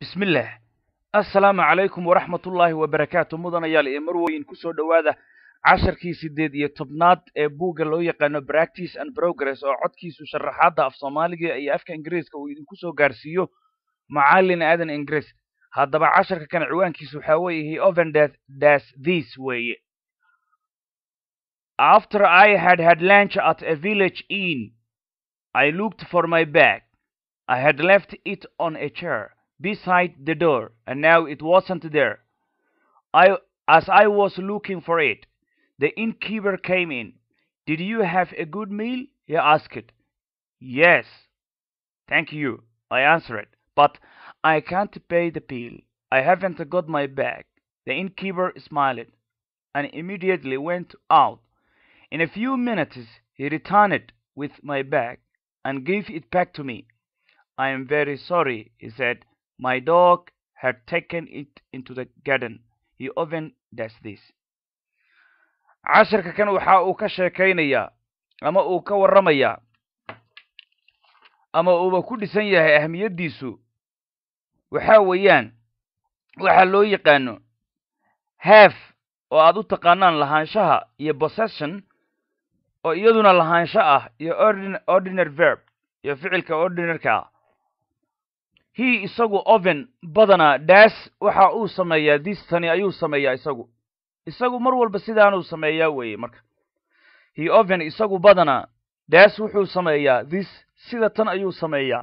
بسم الله السلام عليكم ورحمة الله وبركاته مدنيال ee marweyn ku soo dhawaada casharkii 8 ee buugga loo yaqaano Practice and Progress oo codkiisu sharaxaada af Soomaaliga iyo afka Ingiriiska uu idinku soo gaarsiiyo macallin aadan Ingiriis haddaba casharka kan ciwaankiisu waxa weeye he often does this way. After I had lunch at a village inn, I looked for my bag. I had left it on a chair beside the door, and now it wasn't there. As I was looking for it, the innkeeper came in. "Did you have a good meal?" he asked. "Yes, thank you," I answered, "but I can't pay the bill. I haven't got my bag." The innkeeper smiled and immediately went out. In a few minutes, he returned with my bag and gave it back to me. "I am very sorry," he said. "My dog had taken it into the garden. He often does this." casharka kan waxa uu ka sheekaynayaa ama uu ka warramayaa ama uu ku dhisan yahay ahmiyadiisu waxa weeyaan waxa loo yaqaano have oo aad u taqaanaan lahaanshaha iyo possession oo iyaduna lahaansho ah iyo ordinary verb iyo ficilka ordinary-ka ah. He isagu often badana does waxa uu sameeyaa this tani ayuu sameeyaa isagu mar walba sidaanuu sameeyaa weeye marka he often isagu badana does wuxuu sameeyaa this sida tan ayuu sameeyaa.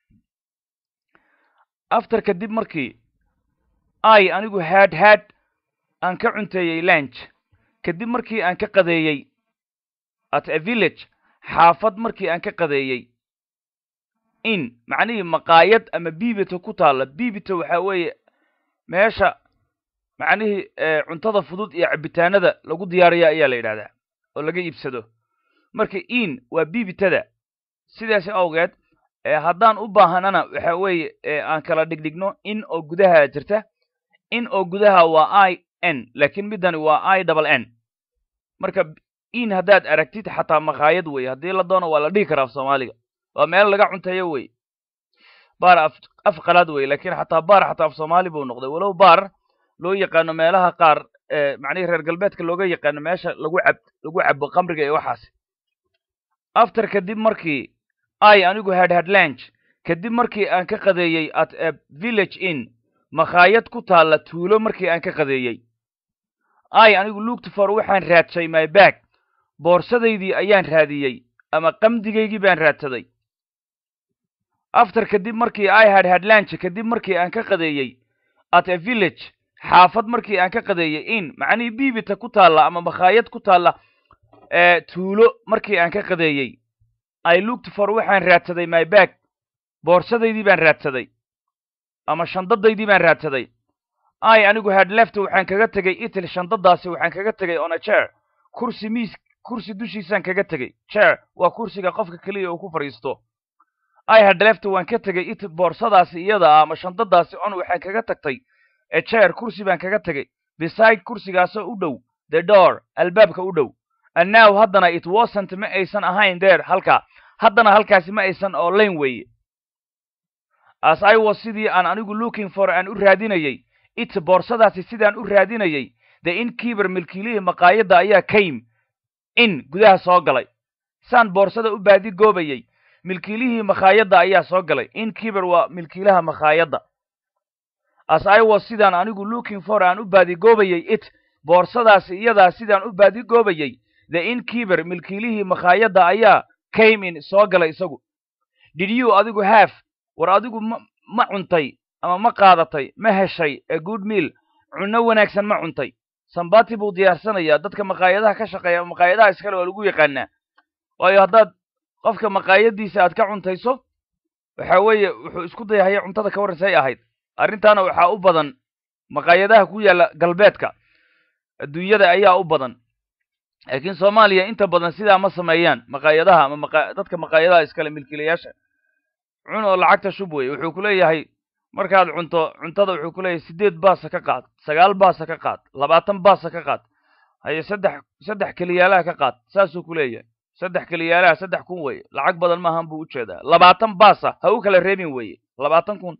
After kadib markii anigu had aan ka cunteeyey lunch kadib markii aan ka qadeeyey at a village xaafad markii aan ka qadeeyey in macnihii maqaayad ama biibita ku taala biibita waxa weeye meesha macnihii cuntada fudud iyo cabitaanada lagu diyaariyo ayaa la yidhaahdaa oo laga iibsado marka in waa biibitada sidaas awgeed haddaan u baahanana waxa weeye aan kala dhigdhigno in oo gudaha jirta in oo gudaha waa in laakiin midani waa n marka in haddaad aragtid xataa maqaayad weeye haddii la doono waa la dhihi karaa af Soomaaliga waa meel laga cunteeyo wey baar af qalaad wey laakiin xataa baar xataa af Soomaali buu noqday walow baar loo yaqaano meelaha qaar macnaheedu reer galbeedka looga yaqaano meesha lagu cabo qamriga ee waxaas. After kadib markii anigu had lunch kadib markii aan ka qadeeyey at a village inn maqaayad ku taala tuulo markii aan ka qadeeyey anigu looked for waxaan raadshay my bag boorsadaydii ayaan raadiyey ama qamdigaygii baan raadsaday. After kadib markii had lunch kadib markii aan ka qadeeyey at a village xaafad markii aan ka qadeeyey in macnihii biibita ku taala ama maqaayad ku taala tuulo markii aan ka qadeeyey I looked for waxaan raadsaday my bag boorsadaydii baan raadsaday ama shandadaydii baan raadsaday. Anigu had left waxaan kaga tegay itil shandadaasi waxaan kaga tegay on a chair kursi dushiisaan kaga tegay chair waa kursiga qofka kaliya uu ku fariisto. had left waan ka tegay it boorsadaasi iyada ama shandadaasi on waxaan kaga tagtay a chair kursi baan kaga tegay beside kursigaasoo u dhow the door albaabka u dhow. And now haddana it wasn't ma aysan ahayn there haddana halkaasi ma aysan oo lane weeye. As I was sidii aan anigu looking for aan u raadinayay it boorsadaasi sidaan u raadinayay the innkeeper milkiilihii maqaayadda ayaa came in gudaha soo galay saan boorsada u baadi goobayay milkiilihii maqaayadda ayaa soo galay. Innkeeper waa milkiilaha maqaayadda. As I was sidaan anigu looking for aan u baadi goobayay it boorsadaasi iyadaa sidaan u baadi goobayay the innkeeper milkiilihii maqaayadda ayaa came in soo galay isagu. Did you adigu have war adigu ma cuntay ama ma qaadatay ma heshay a good meal cunno wanaagsan ma cuntay. Sambati buu diyaarsanayaa dadka maqaayadaha ka shaqeeya maqaayadaha iskale waa lagu yaqaanaa waayo haddaad qofka maqaayadiisa aad ka cuntayso waxa weeye wuxuu isku dayahaya cuntada ka warraysay ahayd. arrintaana waxaa u badan maqaayadaha ku yaala galbeedka adduunyada ayaa u badan laakiin Soomaaliya inta badan sidaa ma sameeyaan maqaayadaha ama dadka maqaayadaha iskale milkiilayaasha cun oo lacagta shub wey wuxuu ku leeyahay markaad cuntada wuxuu ku leeyahay 8 baasa ka qaad 9 baasa ka qaad 20 baasa ka qaad haye saddex kaliyaalaha ka qaad saasuu ku leeyahay 3 kaliyaalaha 3 kun wey lacag badan ma ahan buu u jeedaa 20 baasa ha u kala reebin wey 20 kun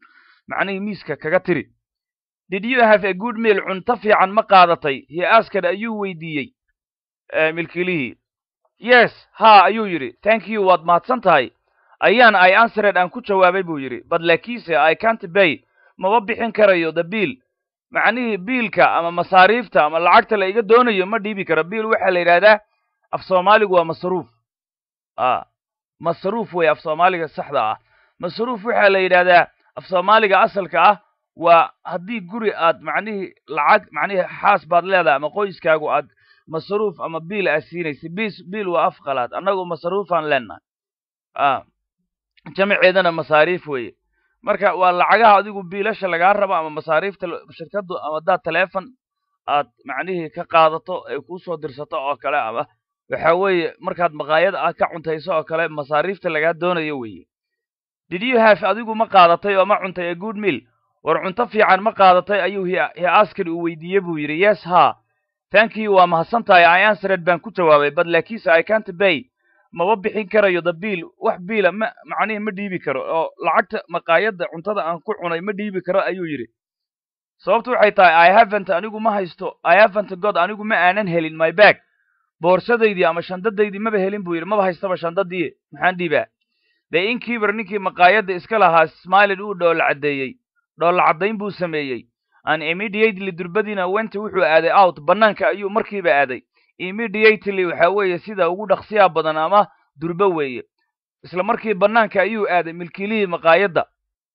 macnihii miiska kaga tiri. Did you have a good meal? Cunto fiican ma qaadatay? He asked ayuu weydiiyey milkiilihii. Yes, ha ayuu yidhi. Thank you, waad mahadsan tahay. Ayaan I answered aan ku jawaabay buu yidhi. But laakiinse I can't pay. Maba bixin karayo the bill. macnihii biilka ama masaariifta ama lacagta la iga doonayo ma dhiibi karo. biil waxaa la yidhaahdaa af soomaaligu waa masruuf. masruuf wey af soomaaliga saxda ah. masruuf waxaa la yidhaahdaa af soomaaliga asalka ah waa haddii guri aad macnihii lacag macnihii xaas baad leedahay ama qoyskaagu aad masruuf ama biil aad siinaysa. biil waa af qalaad, annagu masruufaan leenahay. jamaceedana masaariif weeye. marka waa lacagaha adigu biilasha lagaa rabo ama masaariifta shirkaddu ama hadaad taleefon aad macnihii ka qaadato ay kuusoo dirsato oo kale, ama waxa weeye markaad maqaayad aad ka cuntayso oo kale masaariifta lagaa doonayo weeye. did you have adigu ma qaadatay oo ma cuntay a good meal? war cunto fiican ma qaadatay ayuu he asked uu weydiiyey buu yidhi. yes ha, thank you, waa mahadsan tahay. I answered baan ku jawaabay. but laakiinse I can't pay. maba bixin karayo the bill. wax biila macnihii ma dhiibi karo oo lacagta maqaayadda cuntada aan ku cunay ma dhiibi karo ayuu yidhi. sababtu waxay tahay anigu ma haysto. I haven't got anigu ma aanan helin my bag. boorsadaydii ama shandadaydii maba helin buu yidhi. maba haystaba shandadii, maxaan dhiibaa? the innkeeper ninkii maqaayadda iska lahaa smiled uu dhoola caddeeyey. dhoola caddayn buu sameeyey. and immediately durbadiina went wuxuu aaday out. bannaanka ayuu markiiba aaday. immediately waxa weeye sida ugu dhaqsiyaa badan ama durba weeye. isla markii bannaanka ayuu aaday milkiilihii maqaayadda.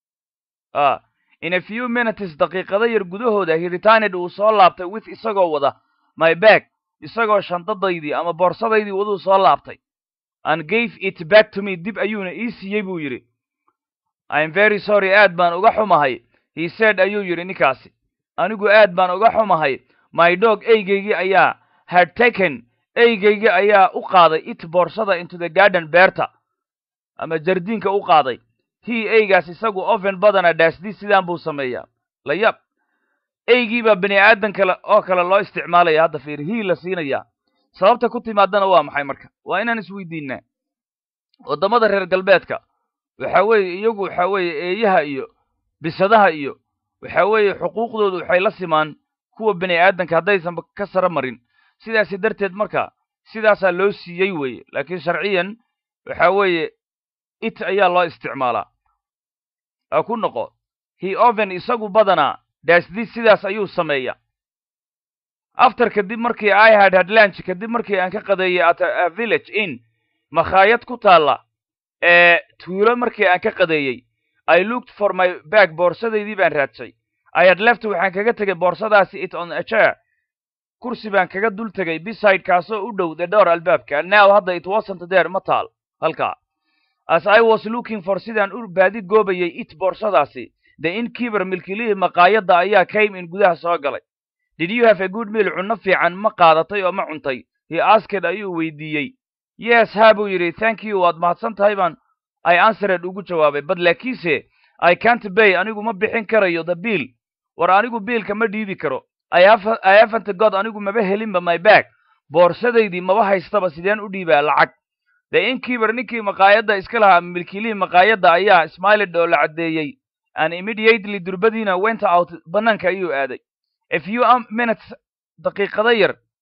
in a few minutes daqiiqada yar gudahooda he returned uu soo laabtay with isagoo wada my bag, isagoo shandadaydii ama boorsadaydii waduu soo laabtay. and gave it back to me, dib ayuuna ii siiyey buu yidhi. I'm very sorry, aad baan uga xumahay. he said ayuu yidhi ninkaasi. anigu aad baan uga xumahay. my dog eygaygii ayaa had taken, eygaygii ayaa u qaaday it boorsada into the garden, beerta ama jardiinka u qaaday. eygaas isagu oven badana dhaasdi sidaan buu sameeyaa. la yab, eygiibaa bani aadan kale oo kale loo isticmaalaya. hadda fiir, la siinayaa. sababta ku timaadana waa maxay marka? waa inaan isweydiinaa. waddamada reer galbeedka waxa weeye iyagu waxa weeye eeyaha iyo bisadaha iyo waxa weeye xuquuqdoodu waxay la simaan kuwa bani aadanka haddaysan ka sara marin. sidaasi darteed marka sidaasaa loo siiyey weeye. laakiin sharciyan waxa weeye it ayaa loo isticmaalaa. ku noqo. oven isagu badanaa daasdi sidaas ayuu sameeya. after kadib markii I had lunch, kadib markii aan ka qadeeyey at a village inn, makhaayad ku taalla tuulo markii aan ka qadeeyey. I looked for my bag, boorsadaydii baan raadsay. I had left, waxaan kaga tegay boorsadaasi it on a chair, kursi baan kaga dul tegay beside kaasoo u dhow the door albaabka. now hadda it wasn't there, ma taal halkaa. as I was looking for sidaan u baadi goobayay it boorsadaasi, the innkeeper milkilihii maqaayadda ayaa came in gudaha soo galay. did you have a good meal? cunno fiican ma qaadatay oo ma cuntay? he asked ayuu weydiiyey. yes ha buu yidhi. thank you, waad mahadsan tahay baan I answered ugu jawaabay. but laakiinse I can't pay, anigu ma bixin karayo the bill. war anigu biilka ma dhiibi karo. I haven't got anigu maba helinba my bag. boorsadaydii maba haystaba, sideen u dhiibaa lacag? the innkeeper ninkii maqaayadda iska lahaa milkiilihii maqaayadda ayaa smiled oo la caddeeyey. and immediately durbadiina went out, bannaanka ayuu aaday. a few minutes daqiiqada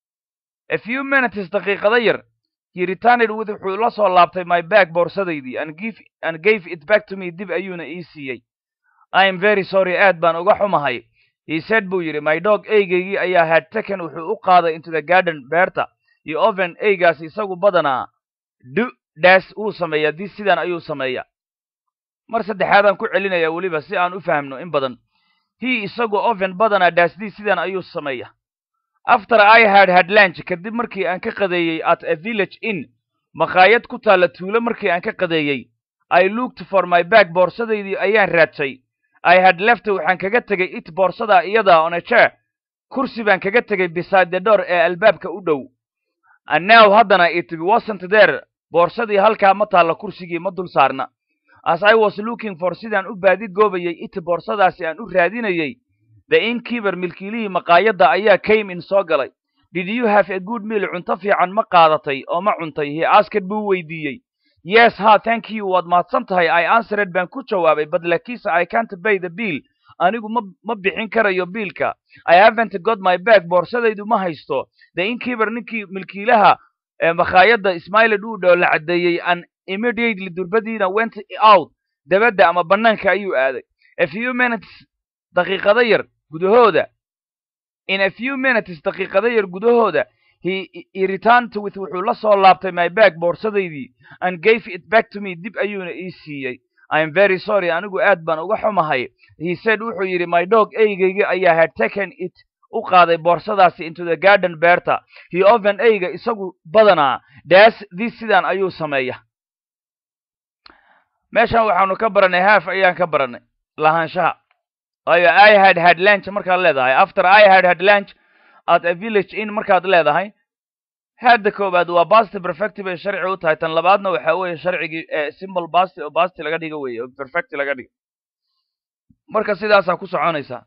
yar he returned with wuxuu la soo laabtay my bag, boorsadaydii, and gave it back to me, dib ayuuna ii siiyey. I am very sorry, aad baan uga xumahay. he said buu yidhi. my dog eygaygii ayaa had taken, wuxuu u qaaday into the garden, beerta. iyo oven, eygaas isagu badanaa daas uu sameeya. dis sidaan ayuu sameeya. mar saddexaadaan ku celinaya weliba si aan u fahamno in badan. isagu oven badanaa daasdi sidaan ayuu sameeya. after I had lunch, kadib markii aan ka qadeeyey at a village inn, makhaayad ku taalla tuulo markii aan ka qadeeyey. I looked for my bag, boorsadaydii ayaan raadsay. I had left, waxaan kaga tegay it boorsada iyada on a chair, kursi baan kaga tegay beside the door ee albaabka u dhow. and now haddana it wasn't there, boorsadii halkaa ma taalla, kursigii ma dul saarna. as I was looking for sidaan u baadi goobayay it boorsadaasi aan u raadinayay, the innkeeper milkiilihii maqaayadda ayaa came in soo galay. did you have a good meal? cunto fiican ma qaadatay oo ma cuntay? he asked buu weydiiyey. yes ha thank you waad mahadsantahay I answered baan ku jawaabay but lakiinse I can't pay the bill anigu ma bixin karayo biilka I haven't got my bag boorsadaydu ma haysto the innkeeper ninkii milkiilaha makhaayadda Ismail Dhuudho la cadeeyay and immediately durbadiina went out dabadda ama banaanka ayuu aaday a few minutes daqiiqada yar gudahooda in a few minutes daqiiqada yar gudahooda he returned with wuxuu la soo laabtay my bag boorsadaydii and gave it back to me dib ayuuna ii siiyey I am very sorry anigu aad baan uga xumahay he said wuxuu yidhi my dog eygayga ayaa had taken it u qaaday boorsadaasi into the garden beerta he often eyga isagu badanaa das this sidan ayuu sameeya meeshan waxaanu ka baranay half ayaan ka baranay lahaanshaha ayo I had lunch markaad leedahay after I had lunch at a village in markaad leedahay hadda koobaad waa past perfect bay sharci u tahay tan labaadna waxa weeye sharcigi simple past oo past laga dhigo weeye oo perfect laga dhigo marka sidaas ku soconaysa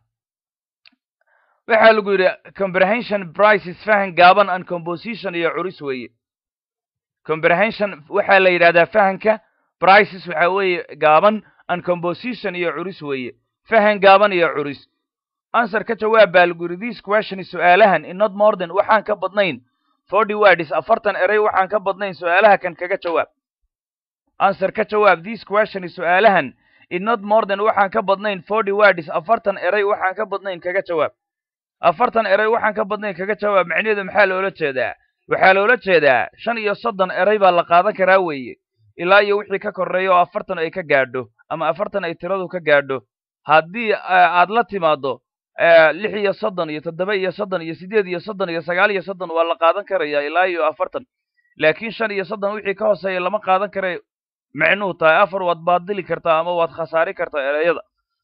waxa lagu yiri comprehension prices fahan gaaban and composition iyo curis weeye comprehension waxa la yiraahdaa fahanka prices waxa weeye gaaban and composition iyo curis weeye fahan gaaban iyo curis answer ka jawaab baa lagu yiri this question su'aalahan in not more than waxaan ka badnayn 40 words 40 eray waxaan ka badnayn su'aalaha kan kaga jawaab answer ka jawaab this question su'aalahan in not more than waxaan ka badnayn 40 words 40 eray waxaan ka badnayn kaga jawaab 40 eray waxaan ka badnayn kaga jawaab macnaheedu maxaa loola jeedaa waxaa loola jeedaa 35 eray baa la qaadan karaa weeye ilaa iyo wixii ka koreeyo 40 ay ka gaadho ama 40 ay tiradu ka gaadho haddii aad la timaado 6 iyo 30 iyo 7 iyo 30 iyo 8 iyo 30 iyo 9 iyo 30 waa la qaadan karayaa ilaa iyo 40 laakiin 5 iyo 30 wixii ka hooseeya lama qaadan karay macnuhu tahay afar waad baadili kartaa ama waad khasaari kartaa erayada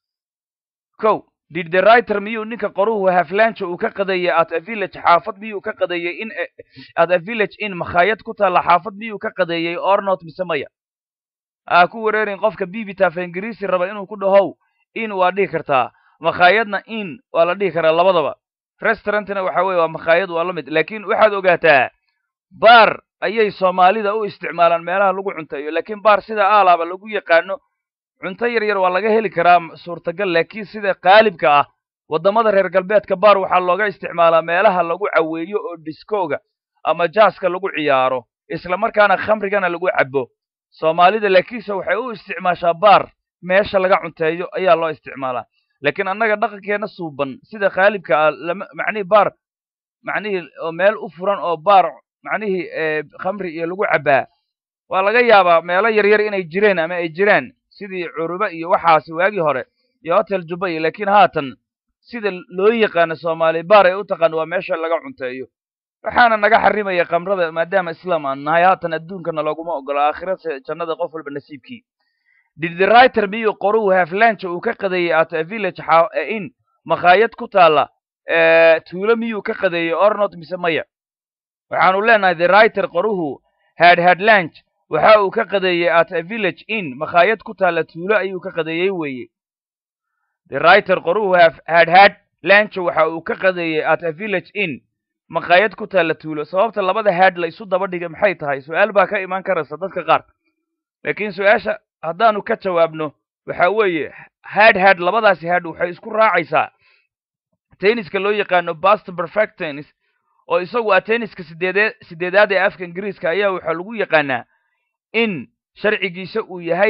did the writer miyuu ninka qoruhu haflaancha uu ka qadeeyay at a village xaafad miyuu ka qadeeyay in at a village in makhaayad ku taala xaafad miyuu ka qadeeyay or not misamaya ku wareerin qofka bibita af ingiriisi raba inuu ku dhahow in waa dhihi kartaa makhaayadna in waa la dhihi karaa labadaba restaurantna waxa weeye waa makhaayad waa la mid laakiin waxaad ogaataa bar ayay Soomaalida u isticmaalaan meelaha lagu cunteeyo laakiin bar sida aalaaba lagu yaqaano cunto yar yar waa laga heli karaa suurtagal laakiin sida qaalibka ah wadamada reer galbeedka bar waxa looga isticmaalaa meelaha lagu caweeyo oo discoga ama jazz-ka lagu ciyaaro isla markaana khamrigana lagu cabo Soomaalida laakiin waxay u isticmaashaa bar meesha laga cunteeyo ayaa loo isticmaalaa laakiin annaga dhaqankeena suuban sida qaalibka ah macni bar macni oo meel u furan oo bar macni khamri iyo lagu cabaa waa laga yaabaa meelo yar yar inay jireen ama ay jiraan sidii curuba iyo waxaas waagi hore iyo hotel Dubai laakiin haatan sida loo yaqaan Soomaali bar ay u taqaan waa meesha laga cunteeyo waxaana naga xarimaya khamrada maadaama islaam aan nahay haatan adduunkana laguma ogola aakhirada jannada qof walba nasiibkii did the writer miyuu qoruhu haflaancha uu ka qadeeyay at a village in makhaayad ku taala tuulo miyuu ka qadeeyay or not mise maya waxaanu leenahay the writer qoruhu had lunch waxa uu ka qadeeyay at a village in makhaayad ku taala tuulo ayuu ka qadeeyay weeye the writer qoruhu had lunch waxa uu ka qadeeyay at a village in makhaayad ku taala tuulo sababta labada had la isu daba dhigay maxay tahay su'aal baa ka iman karaysa dadka qaar laakiin su'aasha haddaanu ka jawaabno waxa weeye had labadaasi had waxay isku raacaysaa tenniska loo yaqaano past perfect tennis oo isagu waa tenniska sideedaad ee afka ingiriiska ayaa waxa lagu yaqaanaa in sharcigiisa uu yahay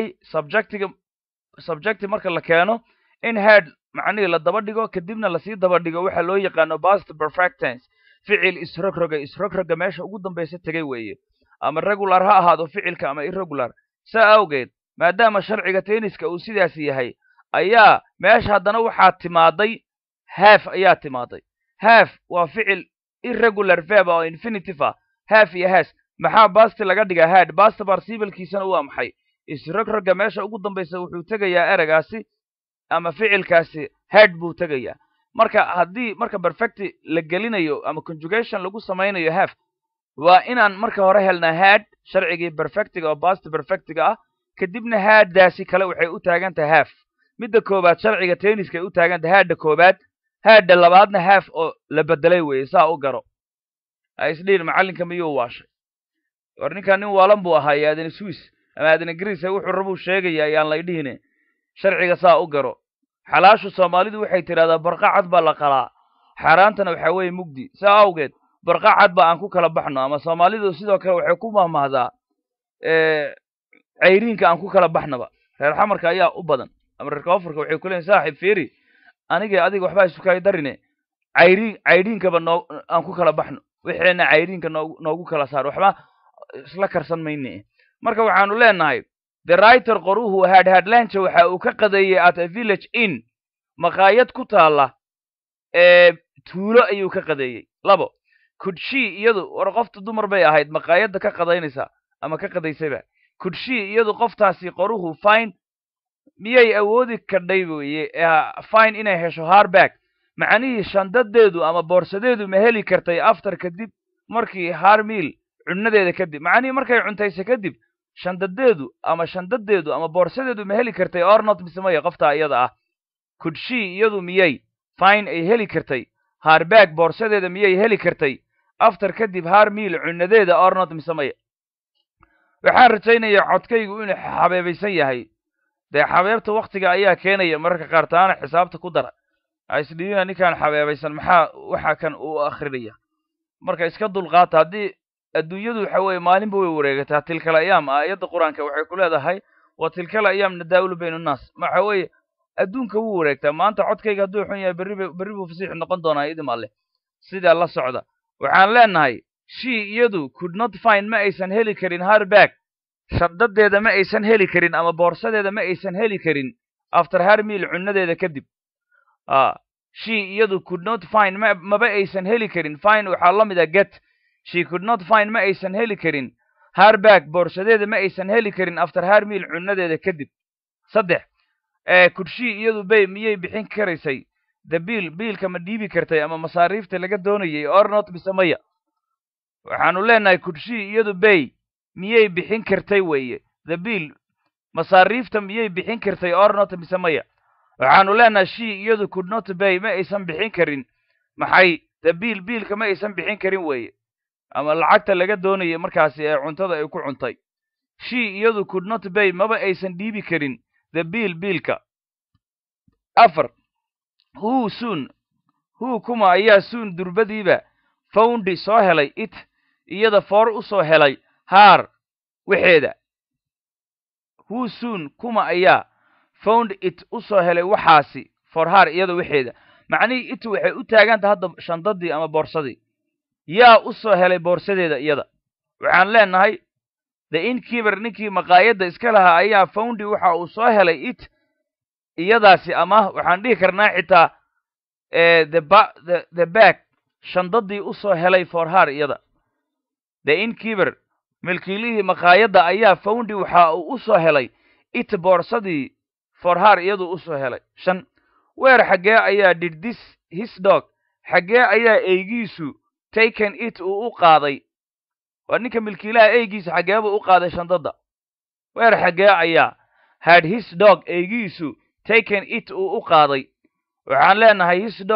subjective marka la keeno in had macnaheedu la daba dhigo kadibna la sii daba dhigo waxa loo yaqaano past perfect tense ficil isrogroga meesha ugu dambaysa tagay weeye ama regular ha ahaado ficilka ama irregular saa awgeed maadaama sharciga tenniska uu sidaas yahay ayaa meesha haddana waxaa timaaday half ayaa timaaday half waa ficil irregular verb oo infinitive ah half iyo has maxaa past laga dhigaa had past participle-kiisana waa maxay isrogroga meesha ugu dambaysa wuxuu tagayaa eragaasi ama ficilkaasi had buu tagayaa marka haddii marka perfect la gelinayo ama conjugation lagu samaynayo half waa inaan marka hore helnaa had sharcigii perfectiga oo past perfectiga ah kadibna haddaasi kale waxay u taagan tahay half midda koobaad sharciga tenniska ay u taagan tahay hadda koobaad hadda labaadna half oo la bedelay weeye saa u garo isdhiin macallinka miyuu waashay war ninkan nin waalan buu ahaa yaadan Swiss ama aad ingiriisi wuxuu rabuu sheegaya ayaan la dhihine sharciga saa u garo xalaashu Soomaalidu waxay tiraahdaa barqacad baa la qalaa xaraantana waxa weeye mugdi saa awgeed barqacad baa aan ku kala baxno ama Soomaalidu sidoo kale waxay ku mahmahdaa cayriinka aan ku kala baxnaba reer xamarka ayaa u badan ama reer koonfurka waxay ku leeyihiin saaxiib fiiri aniga adiga waxba isu kay darine cayriinka ba aan ku kala baxno wixina cayriinka noogu kala saar waxba isla karsan maynee marka waxaanu leenahay the writer qoruhu had lunch waxa uu ka qadeeyay at a village inn maqaayad ku taala tuulo ayuu ka qadeeyay labo could she iyadu war qofta dumar bay ahayd maqaayada ka qadaynaysa ama ka qadaysayba could she iyadu qoftaasi qoruhu fine miyay awoodi kadhay weeye fine inay hesho hardback macnihii shandadeedu ama boorsadeedu ma heli kartay after kadib markii harmeal cunadeeda kadib macnihii markay cuntaysa kadib shandadeedu ama boorsadeedu ma heli kartay or not mismaya qofta iyada ah could she iyadu miyay fine ay heli kartay hardback boorsadeeda miyay heli kartay after kadib harmeal cunadeeda or not mismaya waxaan rajaynayaa codkaygu inuu xabeebaysan yahay dee xabeebta waqtiga ayaa keenaya mararka qaar taana xisaabta ku dara isdhiina ninkaan xabeebaysan maxaa waxa kan uu akhrinaya marka iska dulqaata haddii adduunyadu waxa weeye maalinba way wareegataa tilkala ayaam aayadda quraanka waxay ku leedahay wa tilkala ayaam nadaawlu bayna naas waxa weeye adduunka wuu wareegtaa maanta codkayga hadduu xun yahay berri buu fasiix noqon doonaa idin alle sidaa la socda waxaan leenahay she iyadu could not find ma aysan heli karin hardback shandadeeda ma aysan heli karin ama boorsadeeda ma aysan heli karin after harmeal cunadeeda kadib she iyadu could not find maba aysan heli karin find waxaa la mid ah get she could not find ma aysan heli karin hardback boorsadeeda ma aysan heli karin after harmeal cunadeeda kadib saddex could she iyadu bay miyay bixin karaysay the biilka ma dhiibi kartay ama masaariifta laga doonayay or not bisamaya waxaanu leenahay could she iyadu bay miyay bixin kartay weeye the bill masaariifta miyay bixin kartay or not bisamaya waxaanu leenahay she iyadu could not bay ma aysan bixin karin maxay the biilka ma aysan bixin karin weeye ama lacagta laga doonayay markaasi ee cuntada ay ku cuntay she iyadu could not bay maba aysan dhiibi karin the biilka afar who kuma ayaa soon durbadiiba foundi soo helay it iyada for u soo helay haar waxeeda who soon kuma ayaa found it u soo helay waxaasi for haar iyada waxeeda macnihii it waxay u taaganta hadda shandadii ama boorsadii yaa u soo helay boorsadeeda iyada waxaan leenahay the innkeeper ninkii maqaayadda iska lahaa ayaa foundi waxa uu soo helay it iyadaasi ama waxaan dhihi karnaa xitaa the back shandadii u soo helay for haar iyada the innkeeper milkiilihii maqaayadda ayaa foundi waxa uu u soo helay it boorsadii for haar iyadu u soo helay shan weer xaggee ayaa did this his dog xaggee ayaa eygiisu taken it uu u qaaday waa ninka milkiilaha eygiisa xaggeeba u qaaday shandada weer xaggee ayaa had his dog eygiisu taken it uu u qaaday waxaan leenahay his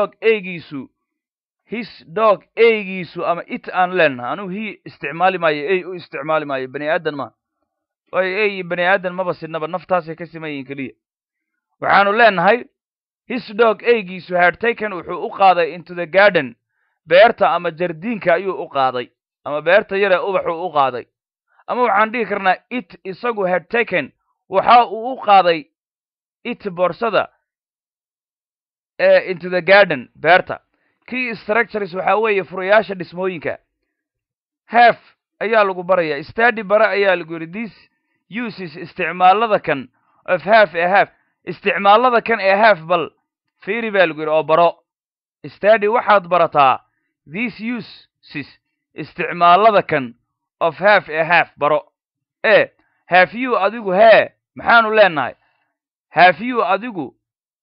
dog eygiisu ama it aan leenahay anugu isticmaali maayo ey u isticmaali maayo bani aadan ma waayo ey bani aadan maba sidnaba naftaasay ka siman yihiin keliya waxaanu leenahay his dog eygiisu had taken wuxuu u qaaday into the garden beerta ama jardiinka ayuu u qaaday ama beerta yare ubaxuu u qaaday ama waxaan dhihi karnaa it isagu had taken waxa uu u qaaday it boorsada into the garden beerta key structures waxa weeye furayaasha dhismooyinka half ayaa lagu baraya study bara ayaa lagu yiri this uses isticmaalada kan of half isticmaalada kan ee half bal fiiri baa lagu yiri oo baro study waxaad barataa this uses isticmaalada kan of half baro have you adigu maxaanu leenahay have you adigu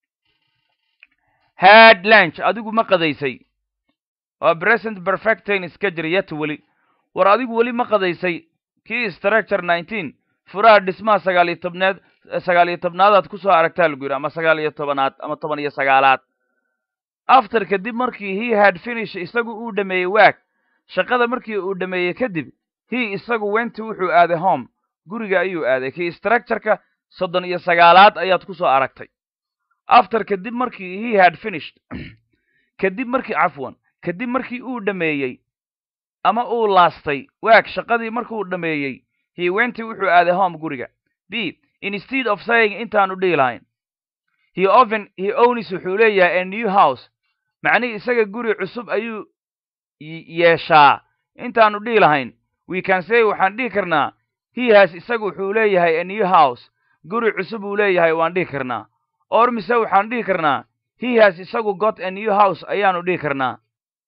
had lunch adigu ma qadaysay waa present perfect tense ka jira yet weli war adigu weli ma qadaysay key structure 19 furaha dhismaha 19aad ku soo aragtaa lagu yiri ama 19aad ama 19aad after kadib markii he had finished isagu uu dhameeyay work shaqada markii uu dhameeyay kadib he isagu went wuxuu aaday home guriga ayuu aaday kii structure-ka 39aad ayaad ku soo aragtay after kadib markii he had finished kadib markii uu dhameeyay ama uu laastay work shaqadii markuu dhameeyay he went wuxuu aaday home guriga b instead of saying intaanu dhihi lahayn he owns wuxuu leeyahay a new house macnihii isaga guri cusub ayuu yeeshaa intaanu dhihi lahayn we can say waxaan dhihi karnaa he has isagu wuxuu leeyahay a new house guri cusub uu leeyahay waan dhihi karnaa or mise waxaan dhihi karnaa he has isagu got a new house ayaanu dhihi karnaa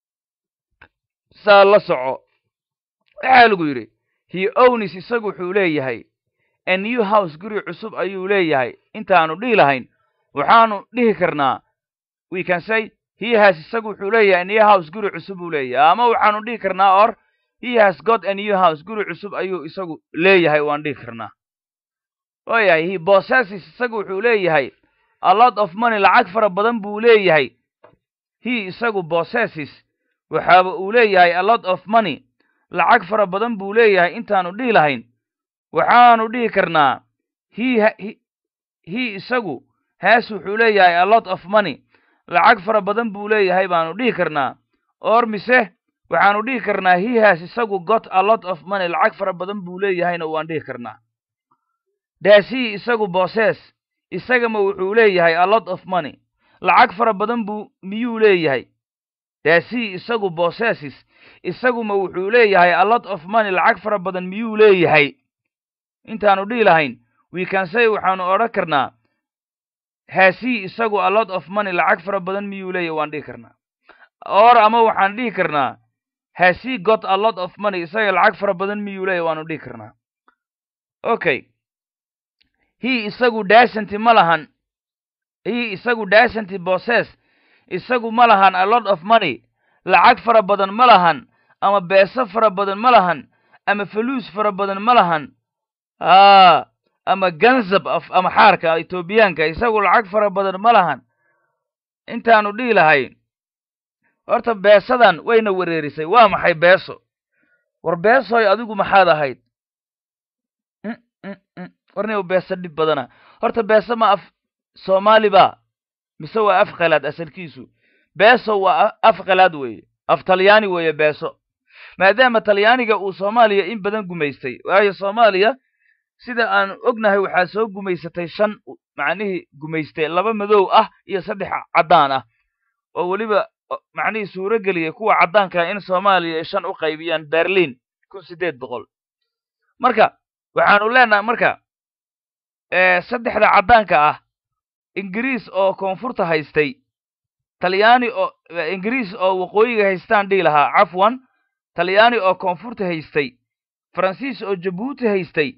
saa la soco waxaa lagu yidhi he owns isagu wuxuu leeyahay a new house guri cusub ayuu leeyahay intaanu dhihi lahayn waxaanu dhihi karnaa we can say he has isagu wuxuu leeyahay a new house guri cusub uu leeyahay ama waxaanu dhihi karnaa or he has got a new house guri cusub ayuu isagu leeyahay waan dhihi karnaa waayahay he possesses isagu wuxuu leeyahay a lot of money lacag fara badan buu leeyahay he isagu possesses waxaaba uu leeyahay a lot of money lacag fara badan buu leeyahay intaanu dhihi lahayn waxaanu dhihi karnaa he isagu has wuxuu leeyahay a lot of money lacag fara badan buu leeyahay baanu dhihi karnaa or mise waxaanu dhihi karnaa he has isagu got a lot of money lacag fara badan buu leeyahayna waan dhihi karnaa does he isagu possess isagama wuxuu leeyahay a lot of money lacag fara badan buu miyuu leeyahay does he isagu possesses isaguma wuxuu leeyahay a lot of money lacag fara badan miyuu leeyahay intaanu dhihi lahayn we can say waxaanu odhan karnaa has he isagu a lot of money lacag fara badan miyuu leeyahay waan dhihi karnaa or ama waxaan dhihi karnaa has he got a lot of money isaga lacag fara badan miyuu leeyahay waanu dhihi karnaa okay he isagu doesn't ma lahan he isagu doesn't possess isagu ma lahan a lot of money lacag fara badan ma lahan ama beesa fara badan ma lahan ama fuluus fara badan ma lahan ama ganzab ama xaarka Etoobiyaanka isagu lacag fara badan ma lahan intaanu dhihi lahayn horta beesadan wayna wareerisay waa maxay beeso war beesoy adigu maxaad ahayd warnay beesa dib badana horta beesa ma af Somali ba mise waa af qalaad asalkiisu beeso waa af qalaad weeye af Talyaani weeye beeso maadaama Talyaaniga uu Soomaaliya in badan gumaystay waayo Soomaaliya sida aan ognahay waxaa soo gumaysatay 5 macnihii gumaystay 2 madow ah iyo 3 cadaan ah oo waliba macnihii suuro galiyay kuwa cadaanka in Soomaaliya 5 u qaybiyaan Berlin 1800 marka waxaan u leenahay marka saddexda cadaanka ah Ingiriis oo koonfurta haystay Talyaani oo Ingiriis oo waqooyiga haystaan dhii lahaa afwan Talyaani oo koonfurta haystay Faransiis oo Djibouti haystay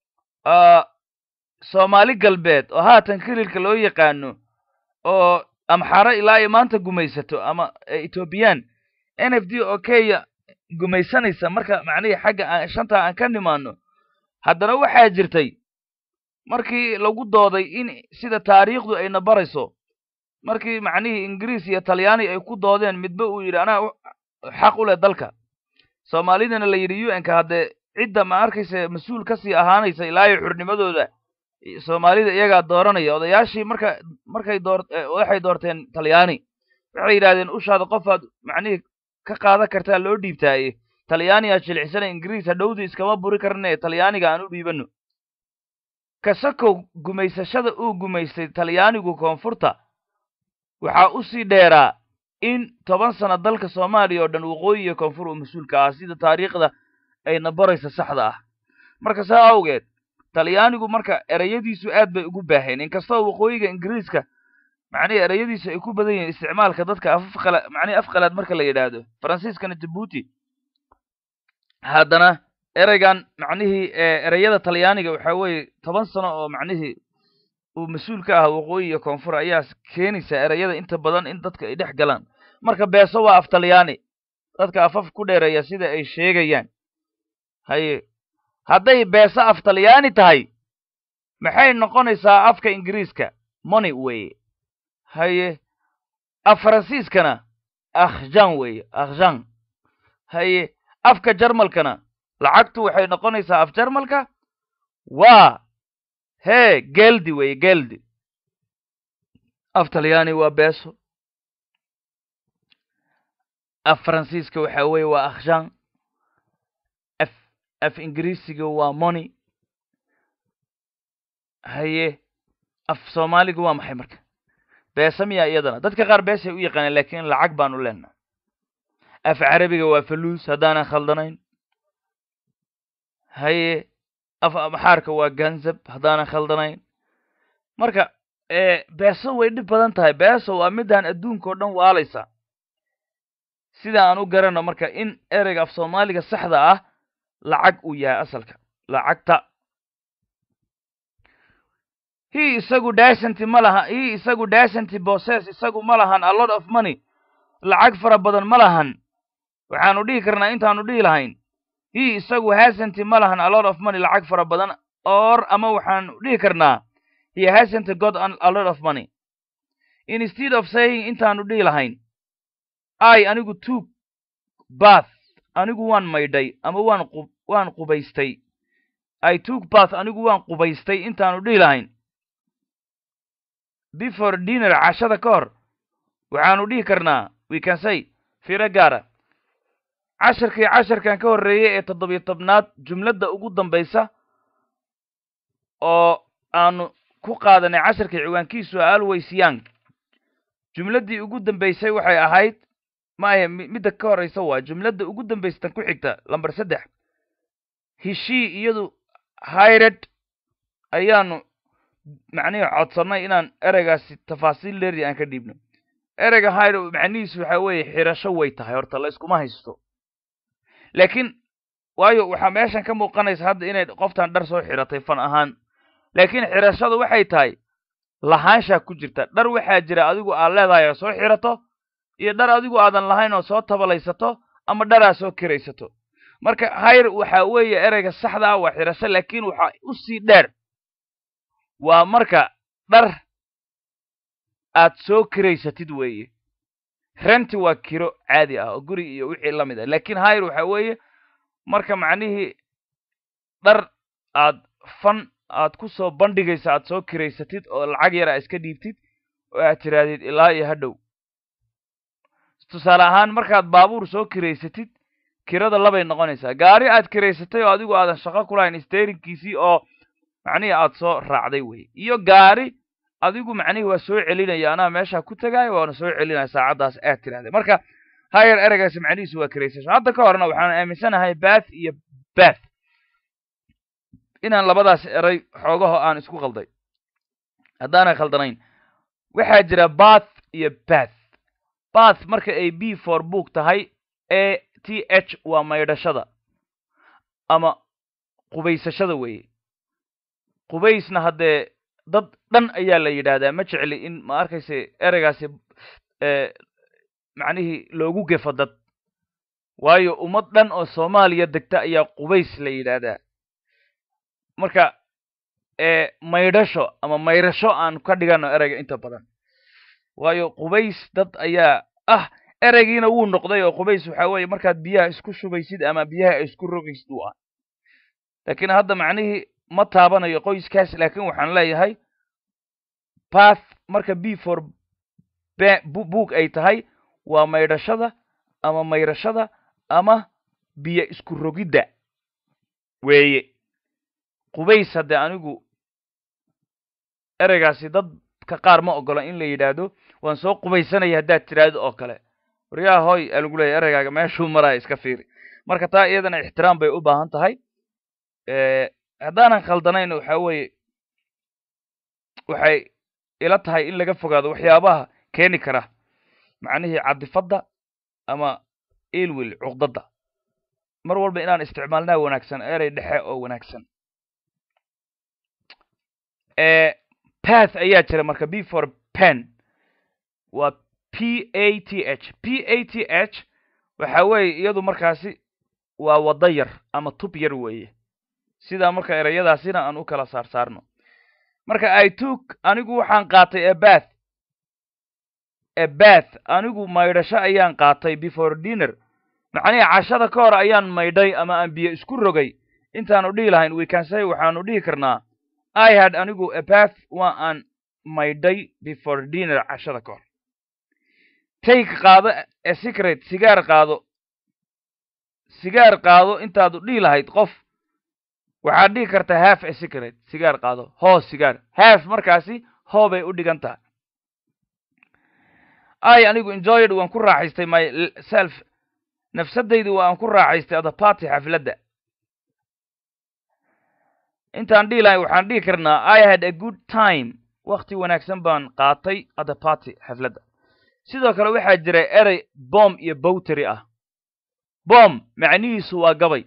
Somali galbeed oo haatan kililka loo yaqaano oo amxara ilaa maanta gumaysato ama Ethiopian NFD oo Kenya gumaysanaysa marka macnaheedu xagga shanta aan ka nimaano haddana waxaa jirtay markii lagu dooday in sida taariikhdu ay nabarayso markii macnaheedu Ingiriis iyo Talyaani ay ku doodeen midba uu yiri ana xaq u leh dalka Soomaalidana la yiri UN-ka hadde cidda ma arkaysa mas'uul ka sii ahaanaysa ilaa xurnimadooda Soomaalida iyaga dooranaya odayaashii waxay doorteen Talyaani waxay yiraahdeen ushaada qofaad macnaheedu ka qaada kartaa loo dhiibtaaye Talyaaniga jilicsan Ingiriis hadhowdi iskama buri karnaa Talyaaniga aan u dhiibano kasako gumaysashada uu gumaystay Talyaanigu koonfurta waxa uu sii dheeraa in 10 sano dalka Soomaaliya oo dhan waqooyi iyo koonfur oo mas'uulka ah sida taariikhda ay nabaraysa saxda ah marka saa awgeed Talyaanigu marka erayadiisu aad bay ugu baaheen inkastoo waqooyiga Ingiriiska macnaheedu erayadiisu ay ku badan yihiin isticmaalka dadka afqalaad marka la yiraahdo Faransiiskana Djibouti haddana eraygan macnaheedu erayada Talyaaniga waxa weeye 10 sano oo macnaheedu uu mas'uul ka ah waqooyi iyo koonfur ayaa keenaysa erayada inta badan in dadka ay dhex galaan marka beeso waa af Talyaani dadka afaf ku dheereeya sida ay sheegayaan haye hadday beesa af Talyaani tahay maxay noqonaysaa afka Ingiriiska money way haye af Faransiiskana argent way argent haye afka Jarmalkana lacagtu waxay noqonaysaa af Jarmalka waa hee geldi wey geldi af talyaani waa beso af faransiiska waxa weeye waa akhshan af ingiriisiga waa money haye af soomaaliga waa maxay marka beesa miyaa iyadana dadka qaar beesay u yaqaaneen laakiin lacag baan u leenahay af carabiga waa faluus haddaanan khaldanayn haye af maxaarka waa ganzab haddaanan khaldanayn marka beeso way dhib badan tahay beeso waa midaan adduunka oo dhan waalaysa sida aan u garano marka in ereyga af soomaaliga saxda ah lacag uu yahay asalka lacagta he isagu doesn't possess isagu ma lahan a lot of money lacag fara badan ma lahan waxaanu dhihi karnaa intaanu dhihi lahayn he isagu hasn't ma lahan a lot of money lacag fara badan or ama waxaanu dhihi karnaa he hasn't got a lot of money instead of saying intaanu dhihi lahayn anigu took bath anigu waan maydhay ama waan qubaystay I took bath anigu waan qubaystay intaanu dhihi lahayn before dinner cashada ka hor waxaanu dhihi karnaa we can say fiiro gaara casharkan ka horreeyey ee 17aad jumladda ugu dambaysa oo aanu ku qaadanay casharkii ciwaankiisu always young jumladdii ugu dambaysay waxay ahayd maahe midda ka horreysa waa jumladda ugu dambaysatan ku xigta lamber 3 heshii iyadu hired ayaanu macnihi codsannay inaan ereygaasi tafaasiil dheeri aan ka dhiibno ereyga hired macnihiisu waxa weeye xirasho way tahay horta la iskuma haysto laakiin waayo waxaa meeshan ka muuqanaysa hadda inay qoftan dhar soo xiratay fan ahaan laakiin xirashadu waxay tahay lahaanshaa ku jirta dhar waxaa jira adigu aad leedahay oo soo xirato iyo dhar adigu aadan lahayn oo soo tabalaysato ama dharaa soo kiraysato marka hayr waxa weeye ereyga saxda ah waa xirasho laakiin waxa u sii dheer waa marka dhar aad soo kiraysatid weeye renti waa kiro caadi ah oo guri iyo wixii la mid ah laakiin hayr waxa weeye marka macnihii dhar aad ku soo bandhigaysa aad soo kiraysatid oo lacag yar iska dhiibtid oo aad tiraadid ilaa iyo hadhow tusaale ahaan markaad baabuur soo kiraysatid kirada labay noqonaysaa gaari aad kiraysatay oo adigu aadan shaqo ku lahayn steerinkiisii oo macnihii aad soo raacday weye iyo gaari adigu macnihii waa soo celinaya anaa meesha ku tagaayo waana soo celinaya saacaddaas aad tiraahday marka hayar ereygaasi macnihiisu waa kiraysasho hadda ka horna waxaan aaminsanahay bath iyo bath inaan labadaas erey xoogaho aan isku qalday haddaanan khaldanayn waxaa jira bath iyo bath marka ay b for book tahay ATH waa maydhashada ama qubaysashada weeye qubaysna haddee dad dhan ayaa la yidhaahdaa ma jecli in ma arkaysa ereygaasi macnihii loogu gefo dad waayo ummad dhan oo soomaaliya degta ayaa qubays la yidhaahdaa marka maydhasho ama mayrasho aan ka dhigano ereyga inta badan waayo qubays dad ayaa ereygiina wuu noqday oo qubays waxa weeye markaad biyaha isku shubaysid ama biyaha isku rogaysid u ah laakiin hadda macnihii ma taabanayo qoyskaas laakiin waxaan leeyahay bath marka b for book ay tahay waa maydhashada ama mayrashada ama biyo isku rogidda weeye qubays haddee anigu ereygaasi dadka qaar ma ogola in la yidhaahdo waan soo qubaysanaya haddaad tiraahdo oo kale waryaha hoy aa lagu leeyahy ereygaaga meeshuu maraya iska fiiri marka taa iyadana ixtiraam bay u baahan tahay haddaanan khaldanayn waxa weeye waxay ila tahay in laga fogaado waxyaabaha keeni kara macnihii cadifadda ama ilwil cuqdadda mar walba inaan isticmaalnaa wanaagsan erey dhexe oo wanaagsan path ayaa jira marka b for pen waa PATH waxa weeye iyadu markaasi waa wada yar ama tub yar weeye sidaa marka ereyadaasina aan u kala saarno marka I took anigu waxaan qaatay a bath anigu maydhasho ayaan qaatay before dinner macnaheedu cashada ka hor ayaan maydhay ama aan biyo isku rogay intaanu dhihi lahayn we can say waxaanu dhihi karnaa I had anigu a bath waa aan my day before dinner cashada ka hor take qaado a cigarette sigaar qaado intaadu dhihi lahayd qof waxaad dhihi kartaa half a cigarette sigaar qaado hoos sigaar half markaasi hoobay u dhigan tahay I anigu enjoyed waan ku raaxaystay myself nafsadaydu waan ku raaxaystay at the party xafladda intaan dhihi lahayn waxaan dhihi karnaa I had a good time waqti wanaagsan baan qaatay at the party xafladda sidoo kale waxaa jira erey bom iyo bowtry ah bom macnihiisu waa gabay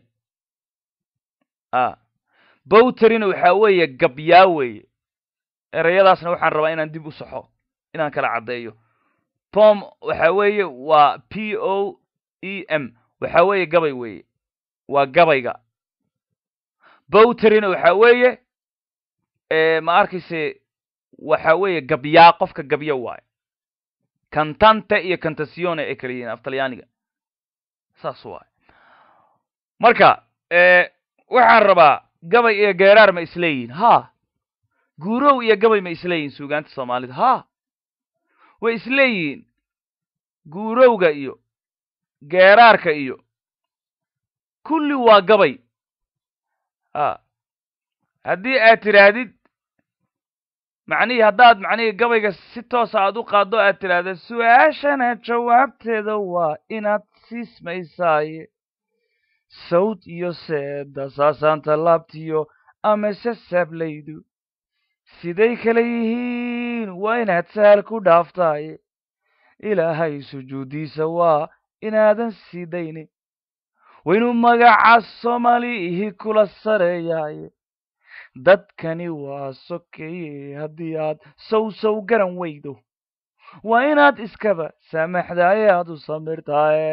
bowtryna waxaa weeye gabyaa weeye ereyadaasna waxaan rabaa inaan dib u saxo inaan kala caddeeyo bom waxaa weeye waa POEM waxaa weeye gabay weeye waa gabayga bowtryna waxaa weeye ma arkayse waxaa weeye gabyaa qofka gabyo waaye cantante iyo cantazione ay kala yihiin af talyaaniga saas waaye marka waxaan rabaa gabay iyo geeraar ma isleeyihiin ha guurow iyo gabay ma isleeyihiin suugaanta soomaalida ha way isleeyihiin guurowga iyo geeraarka iyo kulli waa gabay haddii aad tidhaahdid macnihii haddaad macnihii gabayga si toosa aad u qaaddo aad tidhaahda su-aashana jawaabteeda waa inaad siismaysaaye sawd iyo seeda saasaanta laabtiyo amase saablaydu siday kala yihiin waa inaad sahal ku dhaaftaaye ilaahay sujuuddiisa waa inaadan sii daynin waynuu magaca Somali kula sareeyaaye dadkani waa sokeeye haddii aad sow garan weydo waa inaad iskaba saamaxdaaye aad u samirtaaye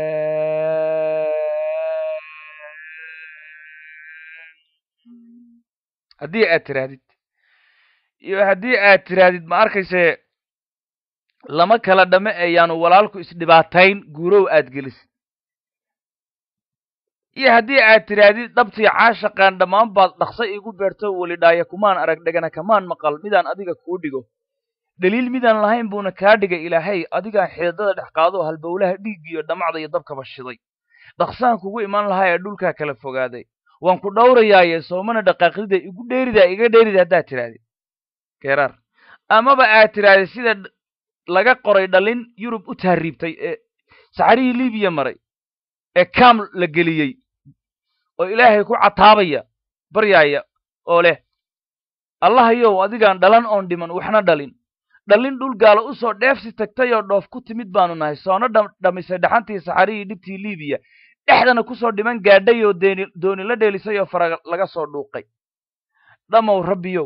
haddii aad tirahdid iyo haddii aad tirahdid ma arkayse lama kala dhame ayaanu walaalku isdhibaatayn guurow aad gelisid iyo haddii aad tirahdid dhabtii caashaqaan dhammaan baad dhaqso iigu beerto weli dhaaya kumaan arag dhegana kamaan maqal midaan adiga kuu dhigo daliil midaan lahayn buuna kaa dhigay ilaahay adigaan xididada dhex qaado halbowlaha dhiiggiyo dhamacda iyo dabkaba shiday dhaqsaan kugu imaan lahaa ee dhulkaa kala fogaaday waan ku dhowrayaaye soomana dhaqaaqrida igu dheerida iga dheerida haddaad tirahdid geeraar amaba aad tirahdid sida laga qoray dhalin yurub u tahriibtay ee saxarihii libiya maray ee kaam la geliyey oo ilaahay ku cataabaya baryaaya oo leh allahayow adigaan dhalan oon dhiman waxna dhalin dhul gaalo u soo dheefsi tagtay oo dhoof ku timid baanu nahay soona dhamisay dhaxantii saxarihii dhibtii libiya dhexdana ku soo dhiman gaadhay oo dooni la dheelisay oo fara laga soo dhuuqay dhamow rabbiyow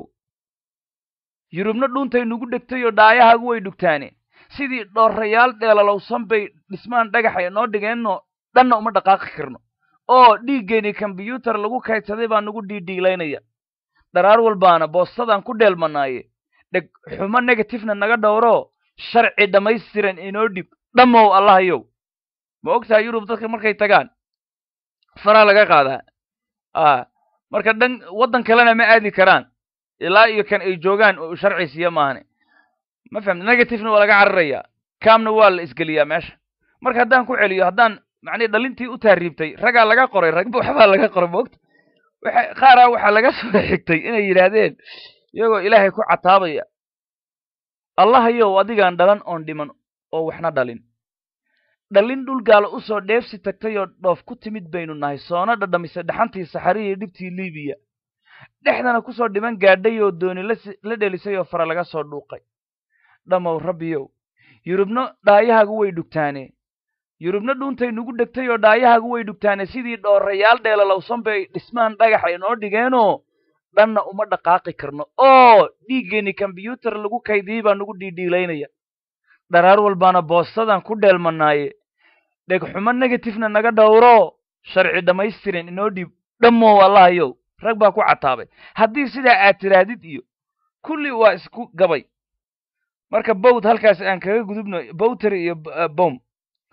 yurubna dhuuntay nugu dhegtay oo dhaayahagu way dhugtaane sidii dhoorrayaal dheelalowsan bay dhismaan dhagaxa noo dhigeenno dhanna uma dhaqaaqi karno oo dhiiggeeni kombyuutar lagu kaydsaday baa nugu dhiidhiilaynaya dharaar walbaana boostadan ku dheelmanaaye dheg xumo negatifna naga dhowro sharci dhammaystiran inoo dhib dhammow allahayow ma ogtahay yurub dadka markay tagaan faraa laga qaadaa marka waddan kalena ma aadi karaan ilaa iyo kan ay joogaan oo sharci siiya maahane ma fahamta negatifna waa laga cararayaa kaamna waa la isgeliyaa meesha marka haddaan ku celiyo haddaan macnii dhalintii u tahriibtay ragaa laga qoray ragba waxbaa laga qoray moogta qaaraa waxaa laga soo xigtay inay yidhaahdeen iyagoo ilaahay ku cataabaya allahayow adigaan dhalan oon dhiman oo waxna dhalin dhul gaalo u soo dheefsi tagtay oo dhoof ku timid baynu nahay soona dhadhamisay dhaxantii saxarihii dhibtii libiya dhexdana ku soo dhiman gaadhay oo dooni la dhelisay oo fara laga soo dhuuqay dhammow rabbiyow yurubna dhaayahagu way dhugtaane yurubna dhuuntay nugu dhegtay oo dhaayahagu way dhugtaane sidii dhoorrayaal dheelalowsan bay dhismaan dhagaxa inoo dhigeenoo dhanna uma dhaqaaqi karno oo dhiiggeeni kombyuutar lagu kaydiyey baa nugu dhiidhiilaynaya dharaar walbaana boostadan ku dheelmanaaye dhegxumo negatifna naga dhowro sharci dhammaystiran inoo dhib dhammow allahayow rag baa ku cataabay haddii sidaa aad tirahdid iyo kulli waa isku gabay marka bowd halkaas aan kaga gudubno bowtry iyo bom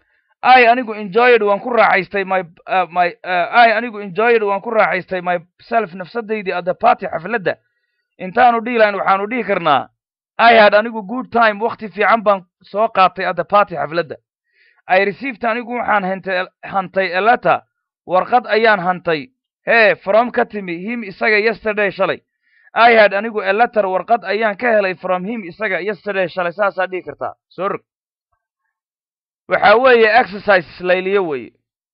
I anigu enjoyed waan ku raaxaystay I anigu enjoyed waan ku raaxaystay myself nafsadeydii at the party xafladda intaanu dhiilayn waxaanu dhihi karnaa I had anigu good time waqti fiican baan soo qaatay at the party xafladda I received anigu waxaan hantay a letter warqad ayaan hantay from ka timi him isaga yesterday shalay I had anigu a letter warqad ayaan ka helay from him isaga yesterday shalay saasaa dhihi kartaa soo rog waxa weeye exercises layliyo weeye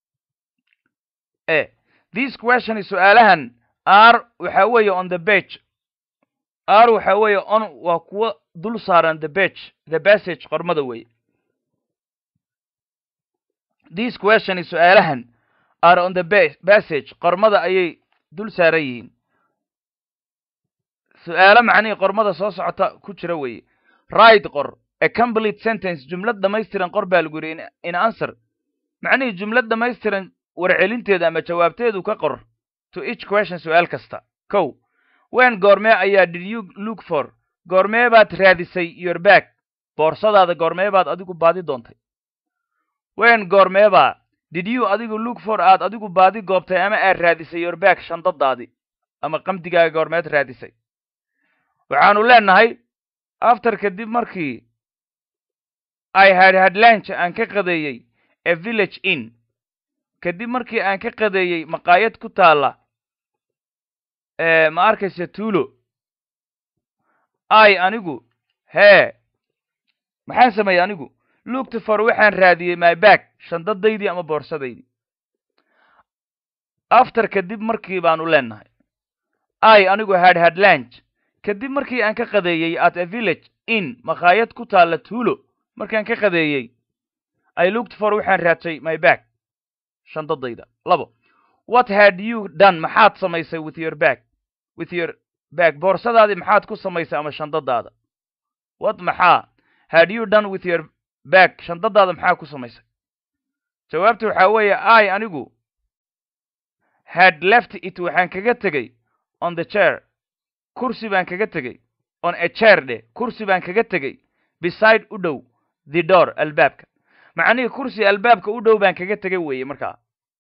this question is su'aalahan are waxa weeye on the page are waxa weeye on waa kuwa dul saaran the passage qormada weeye this question is su'aalahan are on the passage qormada ayay dul saaran yihiin su'aalo macnihii qormada soo socota ku jira weeye right qor a complete sentence jumlad dhamaystiran qor baa lagu yidhi in answer macnihii jumlad dhamaystiran warcelinteeda ama jawaabteedu ka qor to each question su'aal kasta kow when goormee ayaa did you look for goormee baad raadisay your bag boorsadaada goormee baad adigu baadi doontay when goormee baa did you adigu look for aad adigu baadi goobtay ama aad raadisay your bag shandadaadii ama qamdigaaga goormeed raadisay waxaanu leenahay after kadib markii I had lunch aan ka qadeeyey a village inn kadib markii aan ka qadeeyey maqaayad ku taala ma arkaysa tuulo I anigu maxaan sameeyey anigu looked for waxaan raadiyey my bag shandadaydii ama boorsadaydii after kadib markii baanu leenahay I anigu had lunch kadib markii aan ka qadeeyey at a village inn maqaayad ku taala tuulo markaan ka qadeeyey I looked for waxaan raadsay my bag shandadayda labo what had you done maxaad samaysay with your bag boorsadaadii maxaad ku samaysay ama shandadaada what maxaa had you done with your bag shandadaada maxaa ku samaysay jawaabta waxaa weeye I anigu had left it waxaan kaga tegey on the chair kursi baan kaga tegey on a chair kursi baan kaga tegey beside u dhow the door albaabka macnihii kursi albaabka u dhow baan kaga tegay weeye markaa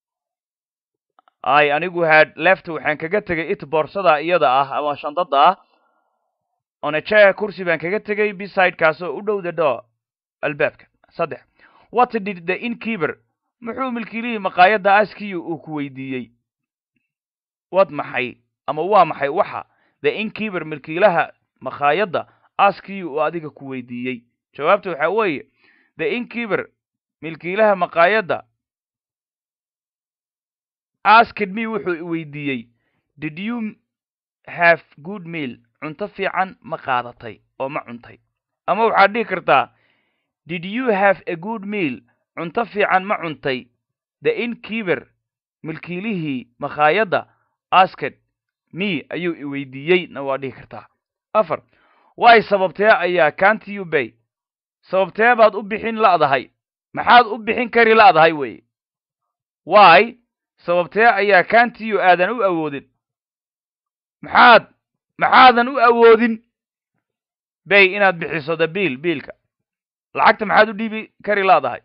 I anigu had left waxaan kaga tegay it boorsada iyada ah ama shandada ah on a chair kursi baan kaga tegay beside kaasoo u dhow the door albaabka saddex what did the innkeeper muxuu milkiilihii maqaayadda askiyu uu ku weydiiyey what maxay ama waa maxay waxa the innkeeper milkiilaha maqaayadda askiyu uu adiga ku weydiiyey jawaabta waxaa weeye the innkeeper milkiilaha maqaayadda asked me wuxuu i weydiiyey did you have good meal cunto fiican ma qaadatay oo ma cuntay ama waxaad dhihi kartaa did you have a good meal cunto fiican ma cuntay the innkeeper milkiilihii maqaayadda asked me ayuu i weydiiyey na waa dhihi kartaa afar way sababtee ayaa can't you pay sababtee baad u bixin la'dahay maxaad u bixin kari la'dahay weeye why sababtee ayaa can't you aadan u awoodin maxaadan u awoodin bay inaad bixiso the biilka lacagta maxaad u dhiibi kari la'dahay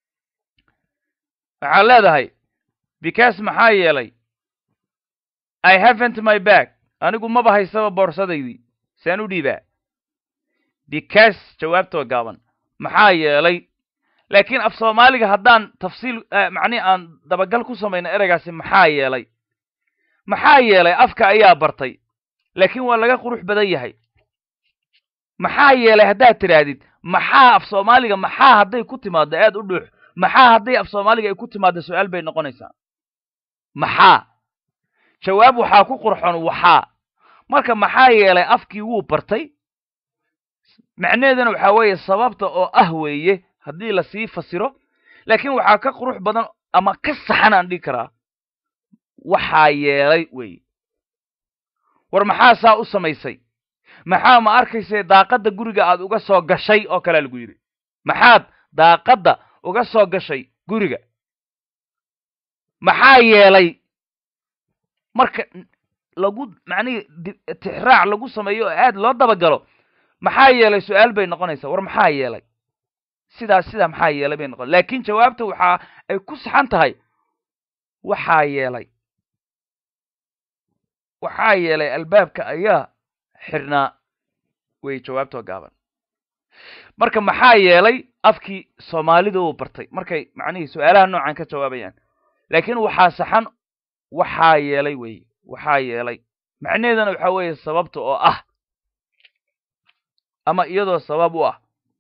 waxaad leedahay because maxaa yeelay I haven't my bag anigu maba haysaba boorsadaydii saan u dhiibaa because jawaabtoo gaaban maxaa yeelay laakiin af soomaaliga haddaan tafsiil macni aan dabagal ku samayno ereygaasi maxaa yeelay afka ayaa bartay laakiin waa laga qurux badan yahay maxaa yeelay haddaad tidhaahdid maxaa af soomaaliga maxaa hadday ku timaaddo aad u dhuux maxaa hadday af soomaaliga ay ku timaaddo su-aal bay noqonaysaa maxaa jawaab waxaa ku qurxon waxaa marka maxaa yeelay afkii wuu bartay macnaheedana waxaa weeye sababta oo ah weeye haddii lasii fasiro laakiin waxaa ka qurux badan ama ka saxan aan dhihi karaa waxaa yeelay weeye war maxaa saa u samaysay maxaa ma arkaysay daaqadda guriga aad uga soo gashay oo kalea lagu yidhi maxaad daaqadda uga soo gashay guriga maxaa yeelay marka lagu macnihi tixraac lagu sameeyo oo aad loo dabagalo maxaa yeelay su-aal bay noqonaysaa war maxaa yeelay sida maxaa yeelay bay noqon laakiin jawaabta waxa ay ku saxan tahay waxaa yeelay albaabka ayaa xirnaa way jawaabto gaaban marka maxaa yeelay afkii Soomaalida uu bartay markay macnaheedu su'aalaha noocan ka jawaabayaan laakiin waxaa saxan waxaa yeelay macnaheeduna waxa weeye sababta oo ah ama iyadoo sabab u ah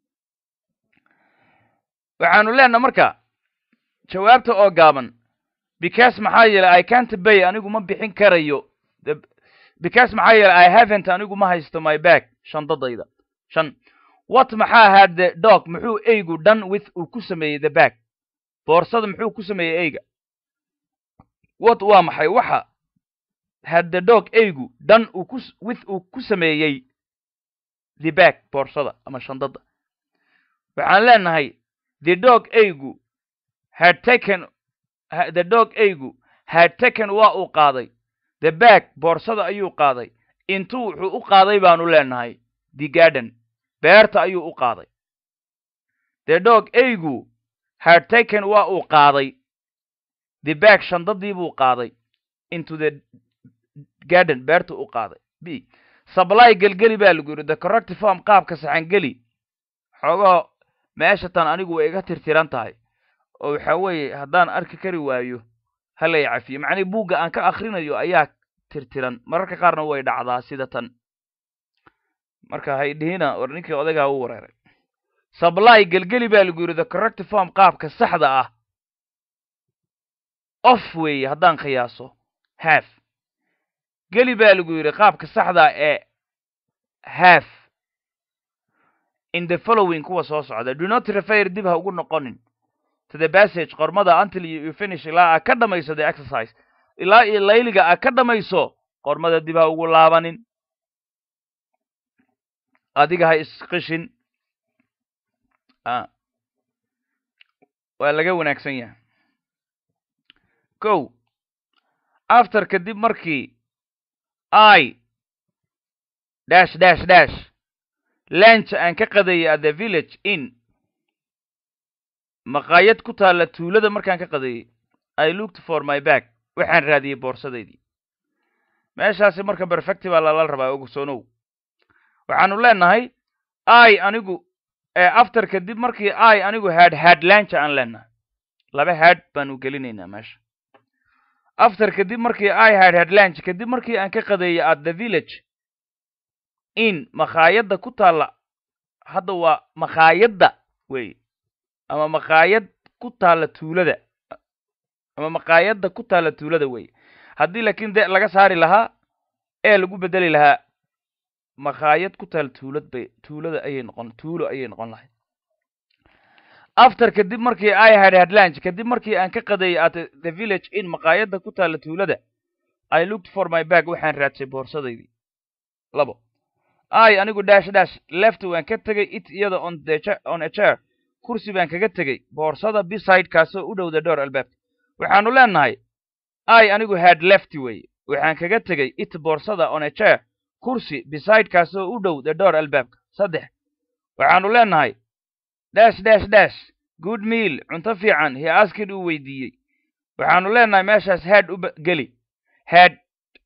waxaanu leenahay marka jawaabta oo gaaban because maxaa yeelay I can't pay anigu ma bixin karayo because maxaa yeelay I haven't anigu ma haysto my bag shandadayda what maxaa had the dog muxuu eygu done with uu ku sameeyay the bag boorsada muxuu ku sameeyay eyga what waa maxay waxa had the dog eygu done uu ku sameeyay the bag boorsada ama shandada waxaan leenahay the dog eygu had taken waa uu qaaday the bag boorsada ayuu qaaday intuu wuxuu u qaaday baanu leenahay the garden beerta ayuu u qaaday the dog eygu had taken waa uu qaaday the bag shandadii buu qaaday into the garden beerta u qaaday b supply gelgeli baa lagu yiri the correct form qaabka saxan geli xogo meesha tan anigu way iga tirtiran tahay oo waxa weeye haddaan arki kari waayo halay cafiyo macni buuga aan ka akhrinayo ayaa tirtiran mararka qaarna way dhacdaa sida tan marka hay dhihina war ninkii odaga uu wareeray supply gelgeli baa lagu yiri the correct form qaabka saxda ah off way haddaan qiyaaso half geli baa lagu yiri qaabka saxda ee half in the following kuwa soo socda do not refer dib ha ugu noqonin to the passage qormada until you finish ilaa ka dhamayso the exercise ilaa layliga ka dhamayso qormada dib ha ugu laabanin adiga ha isqishin waa laga wanaagsan yahay go after kadib markii I lunch aan ka qadeeyay at the village in maqaayad ku taala tuulada markaan ka qadeeyay I looked for my bag waxaan raadiyay boorsadeedii meeshaasi marka perfect baa la rabaa ugu soonow waxaanu leenahay I anigu after kadib markii I anigu had lunch aan leenahay laba had baanu gelinaynaa meesha after kadib markii I had lunch kadib markii aan ka qadeeyay at the village in maqaayada ku taala hadda waa maqaayada way ama maqaayad ku taala tuulada way haddii laakiin laga saari lahaa ee lagu bedeli lahaa maqaayad ku taala tuulada ayay noqon lahayd after kadib markii I had lunch kadib markii aan ka qadeeyay at the village in maqaayada ku taala tuulada I looked for my bag waxaan raadsay boorsadeedii labo I anigu left waan ka tagay it iyada on a chair kursi baan kaga tagay boorsada beside kaasoo u dhow the door albaabka waxaanu leenahay I anigu had left way waxaan kaga tagay it boorsada on a chair kursi beside kaasoo u dhow the door albaabka saddex waxaanu leenahay good meal cunto fiican he asked uu weydiiyey waxaanu leenahay meeshaas had u geli had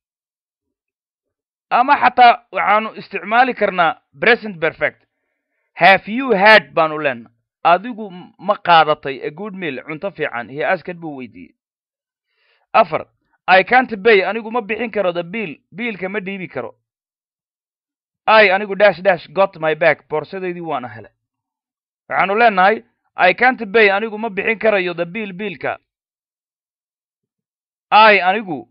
ama xataa waxaanu isticmaali karnaa present perfect have you had baanu leenahay adigu ma qaadatay a good meal cunto fiican he asked buu weydiiyey afar I can't pay anigu ma bixin karo the biilka ma dhiibi karo I anigu got my bag boorsadeedii waana helay waxaanu leenahay I can't pay anigu ma bixin karayo the biilka I anigu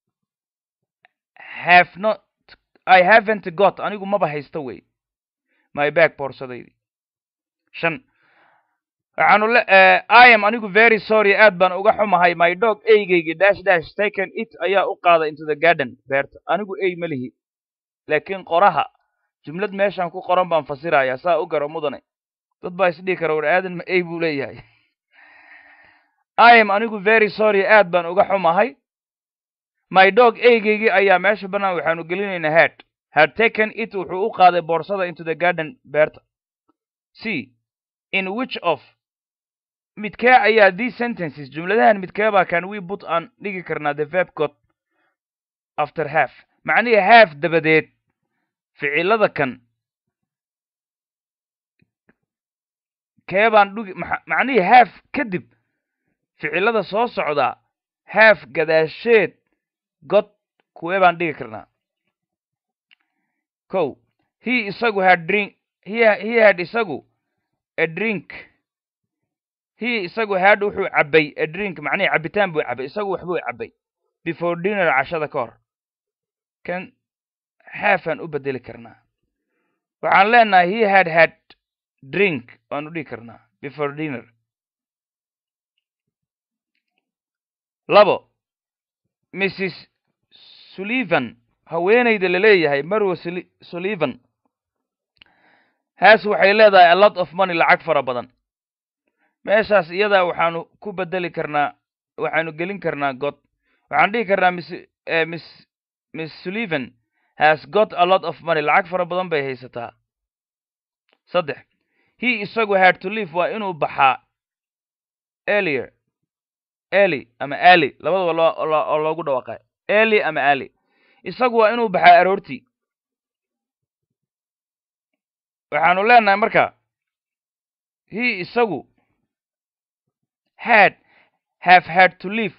I haven't got anigu maba haysto way my bag boorsadeedii shan waxaanu I am anigu very sorry aad baan uga xumahay my dog eygaygi taken it ayaa u qaaday into the garden beerta anigu ey ma lihi laakiin qoraha jumlad meeshaan ku qoran baan fasirayaa saa u garo mudane dad baa isdhihi kara war aadan ma ey buu leeyahay I am anigu very sorry aad baan uga xumahay my dog eygaygi ayaa meesha banaan waxaanu gelinaynaa had taken it wuxuu u qaaday boorsada into the garden beerta c in which of midkee ayaa these sentences jumladahan midkeebaa can we put aan dhigi karnaa the verb got after half macnihi half dabadeed ficilada kan keebaan dhugi macnihi half kadib ficilada soo socda half gadaasheed got kuwee baan dhigi karnaa kow he isagu had drink he had isagu a drink he isagu had wuxuu cabay a drink macnihi cabitaan buu cabay isagu waxbuu cabay before dinner cashada ka hor kan halfaan u bedeli karnaa waxaan leenahay he had drink waan u dhigi karnaa before dinner labo mrs sullivan haweenayda la leeyahay marwo sullivan haas waxay leedahay a lot of money lacag fara badan meeshaas iyadaa waxaanu ku bedeli karnaa waxaanu gelin karnaa got waxaan dhihi karnaa miss sullivan has got a lot of money lacag fara badan bay haysataa saddex he isagu had to leave waa inuu baxaa earlier early ama early labadaba oo loogu dhawaaqay early ama early isagu waa inuu baxaa aroortii waxaanu leenahay marka he isagu have had to leave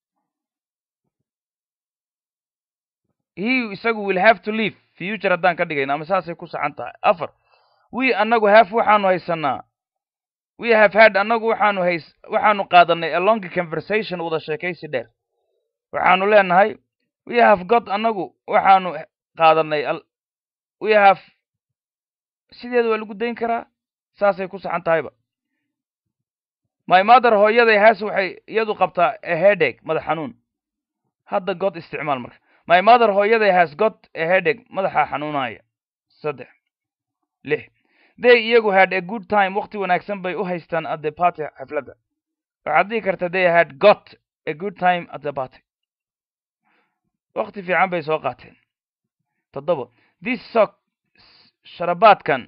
he isagu will have to leave future haddaan ka dhigayna ama saasay ku saxan tahay afar we annagu have waxaanu haysanaa we have had annagu waxaanu qaadanay a long conversation wada sheekaysi dheer waxaanu leenahay we have got annagu waxaanu qaadanay we have sideeda waa lagu dayn karaa saasay ku saxan tahayba my mother hooyaday haas waxay iyadu qabtaa a headache madax xanuun hadda got isticmaal marka my mother hooyaday has got a headache madaxa xanuunaya saddex lix they iyagu had a good time waqti wanaagsan bay u haystaan at the party xafladda waxaad dhihi karta they had got a good time at the party waqti fiican bay soo qaateen toddoba this sock sharabaadkan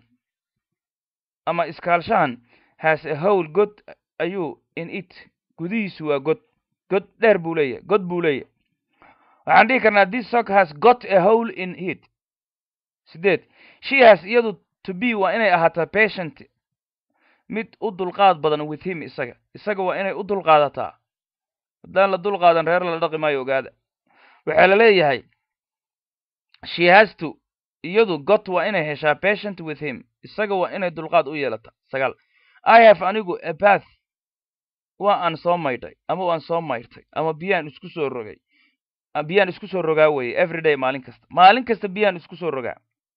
ama iskaalshahan has a hole god ayuu in it gudihiisu waa god dheer buu leeyahay god buu leeyahay waxaan dhihi karnaa this sock has got a hole in it sideed she has iyadu to be waa inay ahaataa patient mid u dulqaad badan with him isaga waa inay u dulqaadataa haddaan la dulqaadan reer la dhaqi maayo ogaada waxaa la leeyahay she has to iyadu got waa inay heshaa patient with him isaga waa inay dulqaad u yeelataa sagaal I have anigu a bath waa aan soo maydhay ama waan soo mayrtay ama biyaan isku soo rogay biyaan isku soo rogaa weeye every day maalin kasta biyaan isku soo rogaa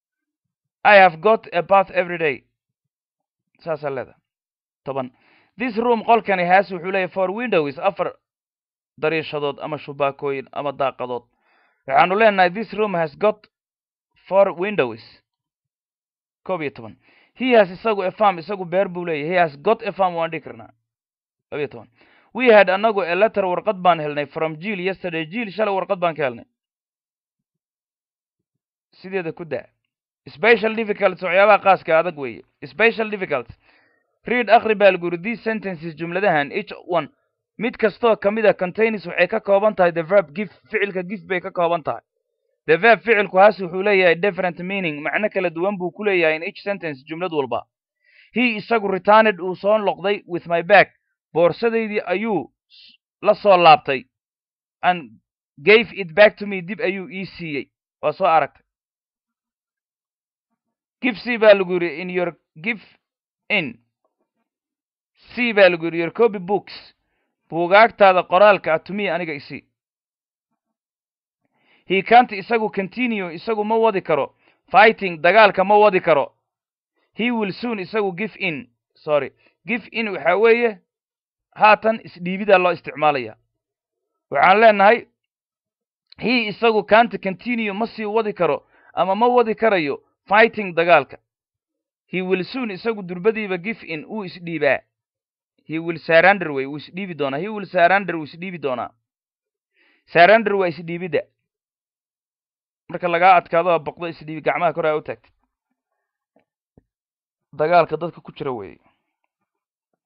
I have got a bath every day saasaa leeda toban this room qolkani haas wuxuu leeyahay for windows afar dariishadood ama shubaakooyin ama daaqadood waxaanu leenahay this room has got four windows koob iyo toban he has isagu a farm isagu beer buu leeyahay he has got a farm waan dhihi karnaa laba iyo toban we had anagu a letter warqad baan helnay from jiil yesterday jiil shalay warqad baan ka helnay sideeda ku daa special difficulties waxyaabaha qaaska adag weeye special difficulties read akhri baa lagu yiri these sentences jumladahan each one mid kastoo ka mid a contains waxay ka kooban tahay the verb give ficilka give bay ka kooban tahay the verb ficilku haas wuxuu leeyahay different meaning macno kala duwan buu ku leeyahay in each sentence jumlad walba he isagu returned uu soo noqday with my bag boorsadaydii ayuu la soo laabtay and gave it back to me dib ayuu ii siiyey waa soo aragtay give c baa lagu yiri in your give in c baa lagu yiri your copy books buugaagtaada qoraalka to me aniga isi he can't isagu continue isagu ma wadi karo fighting dagaalka ma wadi karo he will soon isagu give in waxa weeye haatan isdhiibida loo isticmaalaya waxaan leenahay he isagu can't continue ma sii wadi karo ama ma wadi karayo fighting dagaalka he will soon isagu durbadiiba give in uu isdhiibaa he will surrender way uu isdhiibi doonaa he will surrender uu isdhiibi doonaa surrender waa isdhiibida marka lagaa adkaado boqdo isdhiibi gacmaha kor ay u taagtay dagaalka dadka ku jira weeye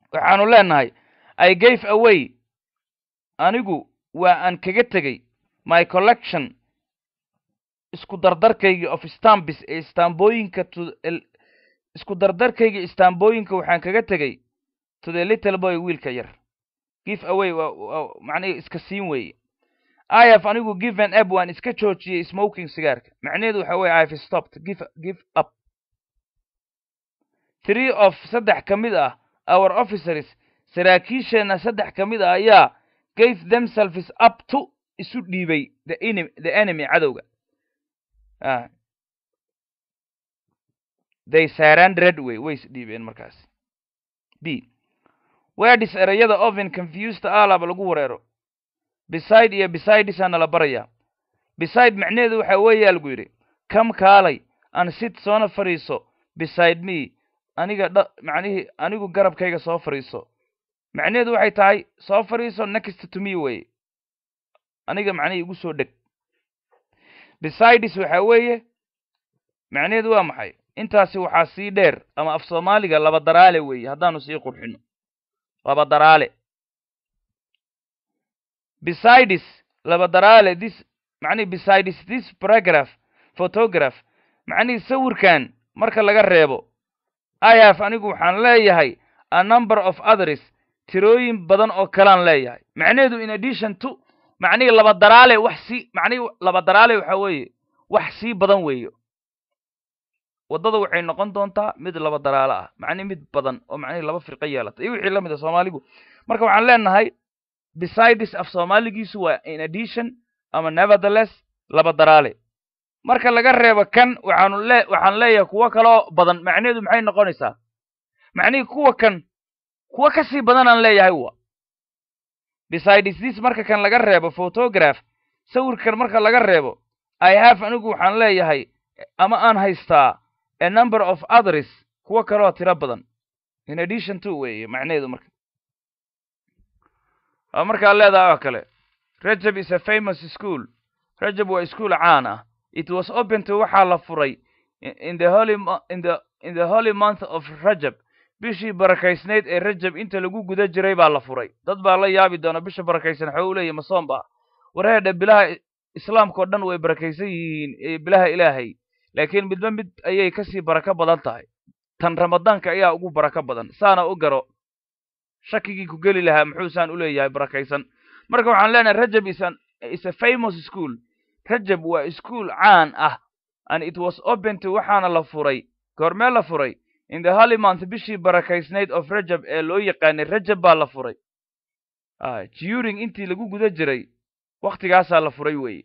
waxaanu leenahay I gave away anigu waa aan kaga tegey my collection isku dardarkayga of stamps ee istaambooyinka isku dardarkayga istaambooyinka waxaan kaga tegey to the little boy wiilka yar give away macnaheedu iska siin weeye I have anigu given up waan iska joojiyey smoking sigaarka macnaheedu waxa weeye I have stopped give up 3 of 3 ka mid ah our officers saraakiisheena 3 ka mid ah ayaa gave themselves up to isu dhiibay the enemy cadowga they surrendered way is dhiibeen markaas b words erayada often confused alaba lagu wareero beside iyo besides ana la baraya beside macnaheedu waxa weeye lagu yiri come kaalay and sit soona fariiso beside me aniga macnaheedu anigu garabkayga soo fariiso macnaheedu waxay tahay soo fariiso next to me way aniga macnaheedu igu soo dhig besides waxa weeye macnaheedu waa maxay intaasi waxaa sii dheer ama af Soomaaliga laba daraale weeye haddaanu sii qurxino laba daraale besides laba daraale this macnaheedu besides this photograph macnaheedu sawirkan marka laga reebo I have anigu waxaan leeyahay a number of others tirooyin badan oo kalaan leeyahay macnaheedu in addition to macnaheedu laba daraale wax si macnaheedu laba daraale waxa weeye wax si badan weeyo wadada waxay noqon doontaa mid laba daraale ah macnaheedu mid badan oo macnaheedu laba firqo yeelata iyo wixii la mid ah Soomaaligu marka waxaan leenahay besides af Soomaaligiisu waa in addition ama nevertheless laba daraale marka laga reebo kan waxaan leeyahay kuwa kale badan macnaheedu maxay noqonaysaa macnaheedu kuwa ka sii badan aan leeyahay waa besides this marka kan laga reebo photograph sawirkan marka laga reebo I have anigu waxaan leeyahay ama aan haystaa a number of others kuwa kale oo tiro badan in addition to way macnaheedu marka leedahay oo kale Rajab is a famous school Rajab waa school caan ah it was open to waxa la furay in the holy month of Rajab bishii barakaysneed ee Rajab inta lagu guda jiray baa la furay dad baa la yaabi doona bisha barakaysan waxa uu leeyahay masoomba wareeda bilaha islaamka oo dhan way barakaysan yihiin bilaha ilaahay laakiin mid ayay ka sii baraka badan tahay tan ramadaanka ayaa ugu baraka badan saana u garo shakigii ku gali lahaa muxuu saan u leeyahay barakaysan marka waxaan leenahay Rajab is a famous school Rajab waa school caan ah and it was open to waxaana la furay goormee la furay in the holy month bishii barakaysneed of Rajab ee loo yaqaanay Rajab baa la furay during intii lagu guda jiray waqtigaasaa la furay weeye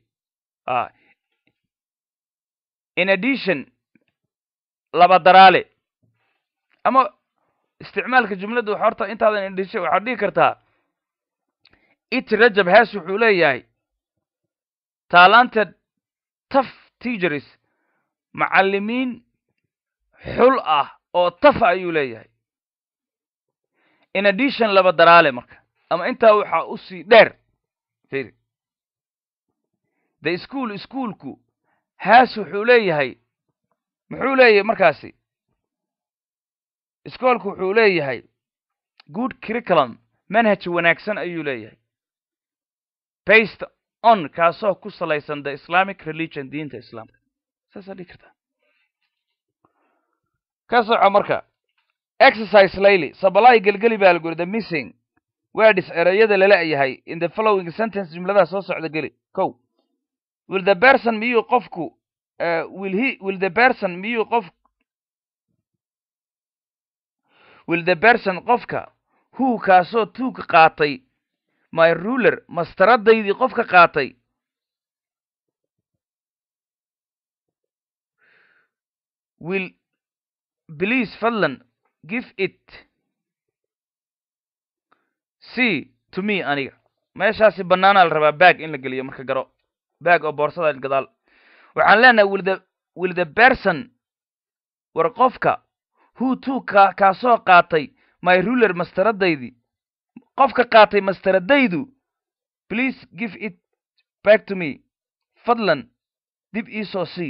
in addition laba daraale ama isticmaalka jumlada waxa horta intaadan indhishay waxaad dhihi kartaa it Rajab has wuxuu leeyahay talented tough teachers macallimiin xul ah oo taf ayuu leeyahay in addition laba daraale marka ama intaa waxa u sii dheer fiiri the schoolku has wuxuu leeyahay muxuu leeyahay markaasi iskoolku wuxuu leeyahay good curriculum manhaj wanaagsan ayuu leeyahay based on kaasoo ku salaysan the Islamic religion diinta islaamka saasa dhigi kartaa kaasoo marka exercise layli sabalay galgali baa lagu the missing words erayada la leeyahay in the following sentence jumlada soo socda gali will the person miyu qofku will the person qofka who kaasoo tuug qaatay my ruler mastaradaydi qofka qaatay will please fadlan give it to me aniga meeshaasi banaana la rabaa bag in la geliyo marka garo bag oo boorsada gadaal waxaan leenahay will the person war qofka who took kaasoo qaatay my ruler mastaradaydi qofka qaatay mastaradaydu please give it back to me fadlan dib iisoo sii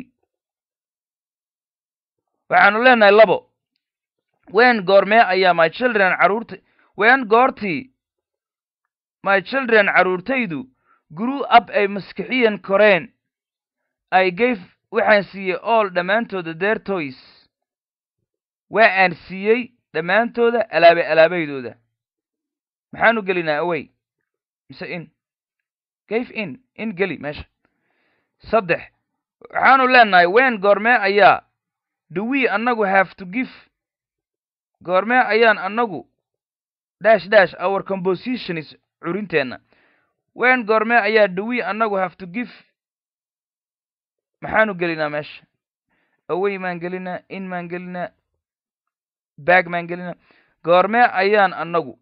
waxaanu leenahay labo when goormee ayaa my children caruurta when goortii my children caruurtaydu grew up ay maskixiyan koreen I gave waxaan siiyey all dhammaantooda their toys waan siiyey dhammaantooda alaabaydooda maxaanu gelinaa away mise in gave in geli meesha 3 waxaanu leenahay when goormee ayaa do we annagu have to give goormee ayaan annagu dash our composition is curinteenna when goormee ayaa do we annagu have to give maxaanu gelinaa meesha away maan gelinaa in maan gelinaa back maan gelinaa goormee ayaan annagu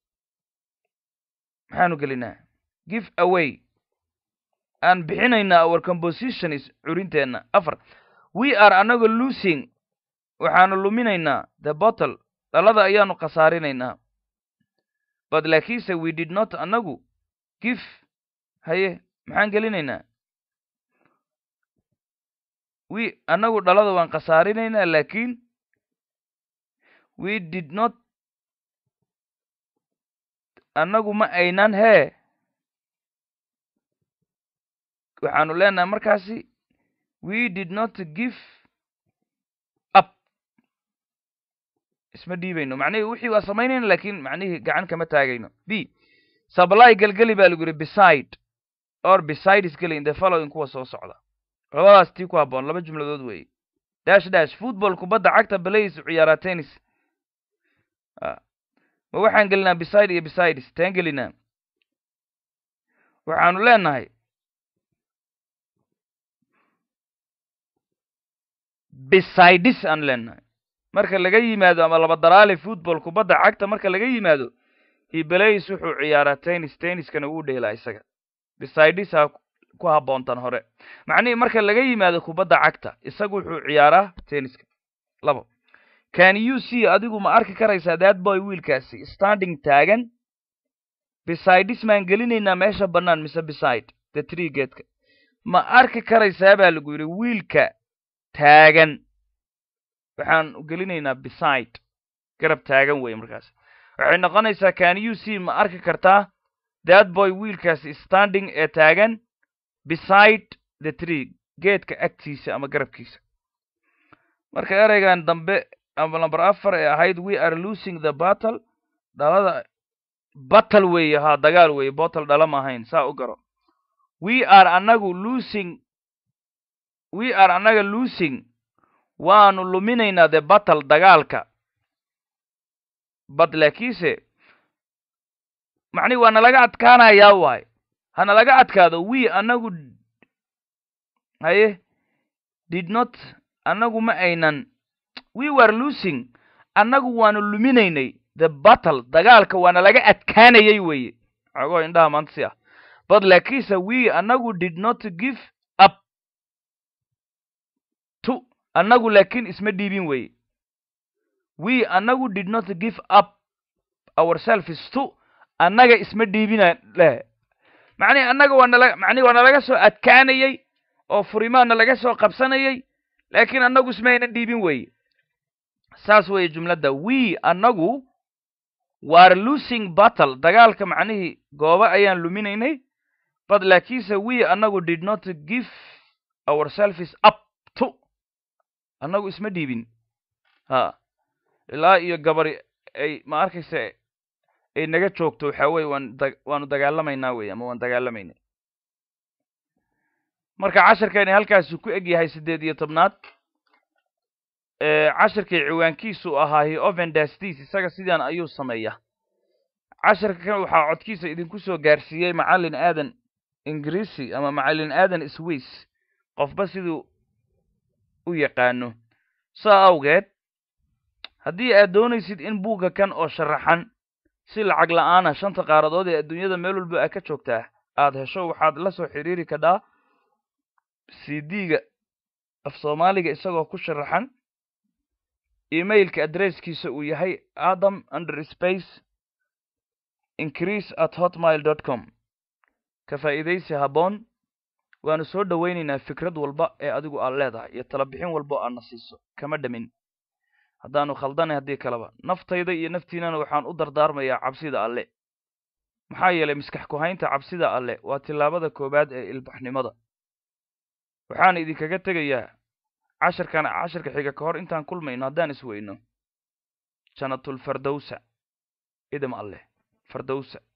maxaanu gelinaa give away aan bixinaynaa our composition is curinteenna 4 we are annagu losing waxaanu luminaynaa the bottle dhalada ayaanu khasaarinaynaa but laakiinse we did not annagu give haye maxaan gelinaynaa we annagu dhalada waan khasaarinaynaa laakiin we did not annagu ma aynan hee waxaanu leenahay markaasi we did not give up isma dhiibayno macnihii wixii waa samaynayna laakiin macnihii gacan kama taagayno b supply gelgeli baa lagu yidhi beside or beside is geli in the following kuwa soo socda labadaas tii ku habboon laba jumladood weeye dash football kubadda cagta plays ciyaaraa tennis ma waxaan gelinaa beside iyo besides taan gelinaa waxaanu leenahay besides aan leenahay marka laga yimaado ama laba dalaale football kubadda cagta marka laga yimaado he plays wuxuu ciyaaraa tenniskana wuu dheelaa isaga besides ha ku habboontan hore macnihii marka laga yimaado kubadda cagta isagu wuxuu ciyaaraa tenniska 2 can you see adigu ma arki karaysaa that boy wiilkaasi standing taagan besides maan gelinaynaa meesha bannaan mise beside the tree geedka ma arki karaysaa baa lagu yidhi wiilka taagan waxaan gelinaynaa beside garab taagan weeye markaas waxay noqonaysaa can you see ma arki kartaa that boy wiilkaasi standing ee taagan beside the tree geedka agtiisa ama garabkiisa marka ereygan dambe ama number 4 ee ahayd we are losing the battle dhalada battle weeye ha dagaal weeye battle dhala ma ahayn saa u garo we are annaga losing waanu luminaynaa the battle dagaalka bad laakiinse macnihi waa nalaga adkaanayaa waay hana laga adkaado we annagu haye did not annagu ma aynan we were losing annagu waanu luminaynay the battle dagaalka waana laga adkaanayay weeye xogoo indhaha maanta si ah but laakiinse we annagu did not give up to annagu laakiin isma dhiibin weeye we annagu did not give up ourselves to annaga isma dhiibina leh macnihi annaga waana laga soo adkaanayay oo furimaana laga soo qabsanayay laakiin annagu isma aynan dhiibin weeye saas weeye jumladda we annagu were losing battle dagaalka macnihii goobo ayaan luminaynay but laakiinse we annagu did not give ourselves up to annagu isma dhiibin ha ilaa iyo gabari ay ma arkaysa ay naga joogto waxa weeye waanu dagaalamaynaa weeye ama waan dagaalamaynay marka casharkeeni halkaasuu ku eg yahay 18aad casharkii ciwaankiisu ahaa he oven dastis isaga sidaan ayuu sameeyaa casharka kan waxaa codkiisa idinku soo gaarsiiyey macallin aadan ingiriisi ama macallin aadan swiss qofba siduu u yaqaano saa awgeed haddii aad doonaysid in buugga kan oo sharaxan si lacag la'aana 5 qaaradood ee adduunyada meel walba ay ka joogtaa aad hesho waxaad la soo xiriiri kadhaa cd-ga af Soomaaliga isagoo ku sharaxan emailka addresskiisa uu yahay adam_increase@hotmail.com ka faa'iidaysi haboon waanu soo dhaweynaynaa fikrad walba ee adigu aad leedahay iyo talo bixin walba oo aad na siiso kama dhamin haddaanu khaldanay haddii kaleba naftayda iyo naftiinana waxaan u dardaarmayaa cabsida alle maxaa yeelay maskax ku haynta cabsida alle waa tillaabada koowaad ee ilbaxnimada waxaan idinkaga tegayaa casharka xiga ka hor intaan kulmayno haddaan isweyno jannatul fardowsa idam alle fardowsa